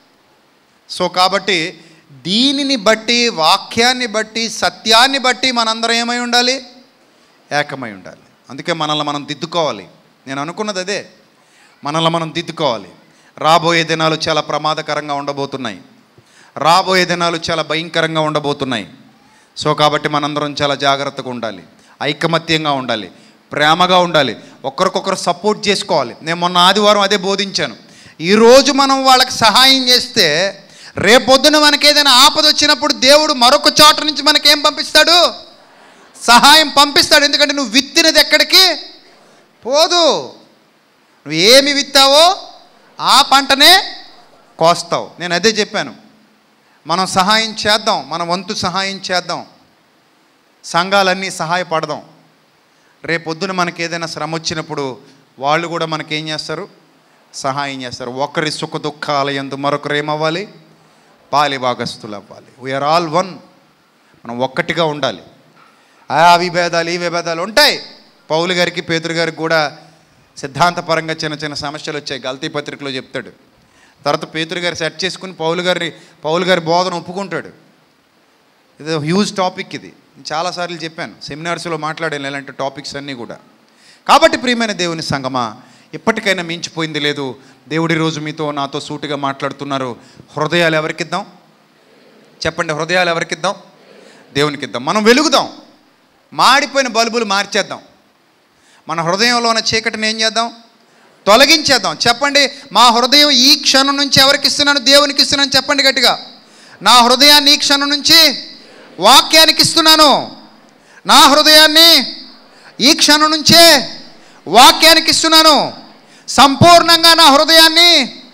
Speaker 1: సో కాబట్టి దీనిని బట్టి, వాక్యాన్ని బట్టి, సత్యాన్ని బట్టి మనందరం ఏమై ఉండాలి, ఏకమై ఉండాలి. అందుకే మనల్ని మనం దిద్దుకోవాలి. నేను అనుకున్నది అదే, మనల్ని మనం దిద్దుకోవాలి. రాబోయే దినాలు చాలా ప్రమాదకరంగా ఉండబోతున్నాయి, రాబోయే దినాలు చాలా భయంకరంగా ఉండబోతున్నాయి. సో కాబట్టి మనందరం చాలా జాగ్రత్తగా ఉండాలి, ఐకమత్యంగా ఉండాలి, ప్రేమగా ఉండాలి, ఒకరికొకరు సపోర్ట్ చేసుకోవాలి. నేను మొన్న ఆదివారం అదే బోధించాను. ఈరోజు మనం వాళ్ళకి సహాయం చేస్తే రేపొద్దున మనకి ఏదైనా ఆపద వచ్చినప్పుడు దేవుడు మరొక చోట నుంచి మనకేం పంపిస్తాడు, సహాయం పంపిస్తాడు. ఎందుకంటే నువ్వు విత్తినది ఎక్కడికి పోదు, నువ్వు ఏమి విత్తావో ఆ పంటనే కోస్తావు. నేను అదే చెప్పాను, మనం సహాయం చేద్దాం, మన వంతు సహాయం చేద్దాం, సంఘాలన్నీ సహాయపడదాం. రేపొద్దున మనకి ఏదైనా శ్రమ వచ్చినప్పుడు వాళ్ళు కూడా మనకేం చేస్తారు, సహాయం చేస్తారు. ఒకరి సుఖ దుఃఖాల యందు మరొకరు ఏమవ్వాలి, పాలి భాగస్తులు అవ్వాలి. We are all one. మనం ఒక్కటిగా ఉండాలి. ఆ విభేదాలు ఈ విభేదాలు ఉంటాయి. పౌలు గారికి పేతురు గారికి కూడా సిద్ధాంతపరంగా చిన్న చిన్న సమస్యలు వచ్చాయి. గల్తీ పత్రికలో చెప్తాడు, తర్వాత పేతురు గారు సెట్ చేసుకుని పౌలు గారి పౌలు గారి బోధన ఒప్పుకుంటాడు. ఇది హ్యూజ్ టాపిక్. ఇది చాలాసార్లు చెప్పాను, సెమినార్స్లో మాట్లాడాను ఇలాంటి టాపిక్స్ అన్నీ కూడా. కాబట్టి ప్రియమైన దేవుని సంగమా, ఇప్పటికైనా మించిపోయింది లేదు. దేవుడి రోజు మీతో నాతో సూటిగా మాట్లాడుతున్నారు. హృదయాలు ఎవరికిద్దాం చెప్పండి? హృదయాలు ఎవరికిద్దాం? దేవునికి ఇద్దాం. మనం వెలుగుదాం, మాడిపోయిన బల్బులు మార్చేద్దాం. మన హృదయంలో ఉన్న చీకటిని ఏం చేద్దాం? తొలగించేద్దాం. చెప్పండి, మా హృదయం ఈ క్షణం నుంచి ఎవరికి ఇస్తున్నాను? దేవునికి ఇస్తున్నాను. చెప్పండి గట్టిగా. నా హృదయాన్ని ఈ క్షణం నుంచి వాక్యానికి ఇస్తున్నాను. నా హృదయాన్ని ఈ క్షణం నుంచే వాక్యానికి ఇస్తున్నాను. సంపూర్ణంగా నా హృదయాన్ని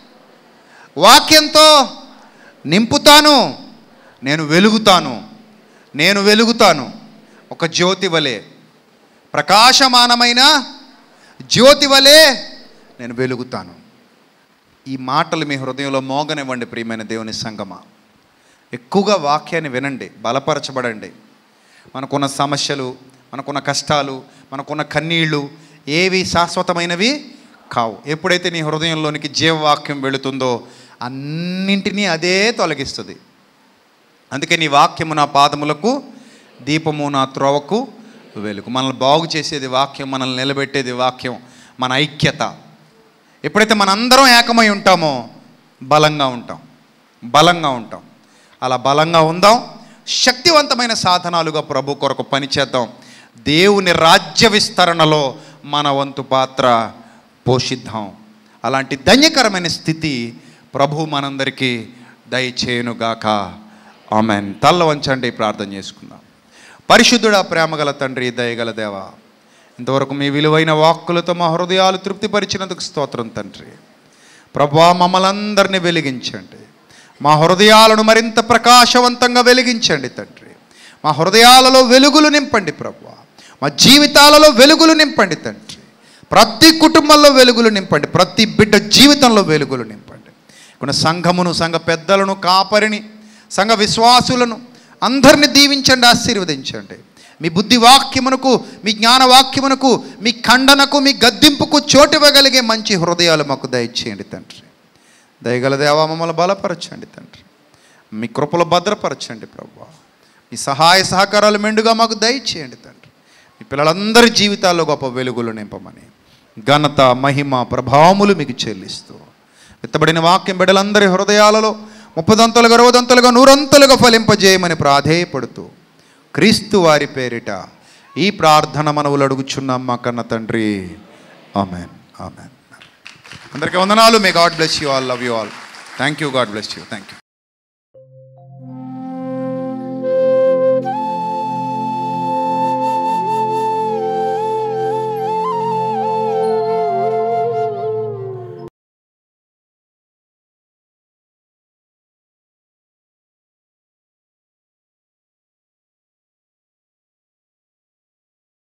Speaker 1: వాక్యంతో నింపుతాను. నేను వెలుగుతాను, నేను వెలుగుతాను. ఒక జ్యోతి వలె, ప్రకాశమానమైన జ్యోతి వలె నేను వెలుగుతాను. ఈ మాటలు మీ హృదయంలో మోగనివ్వండి ప్రియమైన దేవుని సంగమా. ఎక్కువగా వాక్యాన్ని వినండి, బలపరచబడండి. మనకున్న సమస్యలు, మనకున్న కష్టాలు, మనకున్న కన్నీళ్ళు ఏవి శాశ్వతమైనవి కావు. ఎప్పుడైతే నీ హృదయంలోనికి జీవవాక్యం వెళుతుందో అన్నింటినీ అదే తొలగిస్తుంది. అందుకే నీ వాక్యము నా పాదములకు దీపము, నా త్రోవకు వెలుగు. మనల్ని బాగు చేసేది వాక్యం, మనల్ని నిలబెట్టేది వాక్యం. మన ఐక్యత. ఎప్పుడైతే మనందరం ఏకమై ఉంటామో బలంగా ఉంటాం, బలంగా ఉంటాం. అలా బలంగా ఉందాం. శక్తివంతమైన సాధనాలుగా ప్రభు కొరకు పనిచేద్దాం. దేవుని రాజ్య విస్తరణలో మన వంతు పాత్ర పోషిద్దాం. అలాంటి ధన్యకరమైన స్థితి ప్రభు మనందరికీ దయచేయునుగాక. ఆమెన్. తల్ల వంచండి, ప్రార్థన చేసుకుందాం. పరిశుద్ధుడా, ప్రేమగల తండ్రి, దయగల దేవా, ఇంతవరకు మీ విలువైన వాక్కులతో మా హృదయాలు తృప్తిపరిచినందుకు స్తోత్రం తండ్రి. ప్రభువా, మమ్మల్ని అందరినీ వెలిగించండి. మా హృదయాలను మరింత ప్రకాశవంతంగా వెలిగించండి తండ్రి. మా హృదయాలలో వెలుగులు నింపండి ప్రభువా. మా జీవితాలలో వెలుగులు నింపండి తండ్రి. ప్రతి కుటుంబంలో వెలుగులు నింపండి. ప్రతి బిడ్డ జీవితంలో వెలుగులు నింపండి. ఇక్కడ సంఘమును, సంఘ పెద్దలను, కాపరిని, సంఘ విశ్వాసులను అందరినీ దీవించండి, ఆశీర్వదించండి. మీ బుద్ధి వాక్యమునకు, మీ జ్ఞాన వాక్యమునకు, మీ ఖండనకు, మీ గద్దింపుకు చోటివ్వగలిగే మంచి హృదయాలు మాకు దయచేయండి తండ్రి. దయగల దేవా, మమ్మల్ని బలపరచండి తండ్రి. మీ కృపలో భద్రపరచండి ప్రభువా. మీ సహాయ సహకారాలు మెండుగా మాకు దయచేయండి తండ్రి. మీ పిల్లలందరి జీవితాల్లో గొప్ప వెలుగులు నింపమని ఘనత, మహిమ, ప్రభావములు మీకు చెల్లిస్తూ ఎత్తబడిన వాక్యం బిడ్డలందరి హృదయాలలో ముప్పదంతలుగా, అరవదంతలుగా, నూరంతలుగా ఫలింపజేయమని ప్రాధేయపడుతూ క్రీస్తు వారి పేరిట ఈ ప్రార్థన మనవులు అడుగుచున్నాం మా కన్న తండ్రి. Amen, amen. అందరికీ వందనాలు. May God bless you all. Love you all. Thank you. God bless you. Thank you.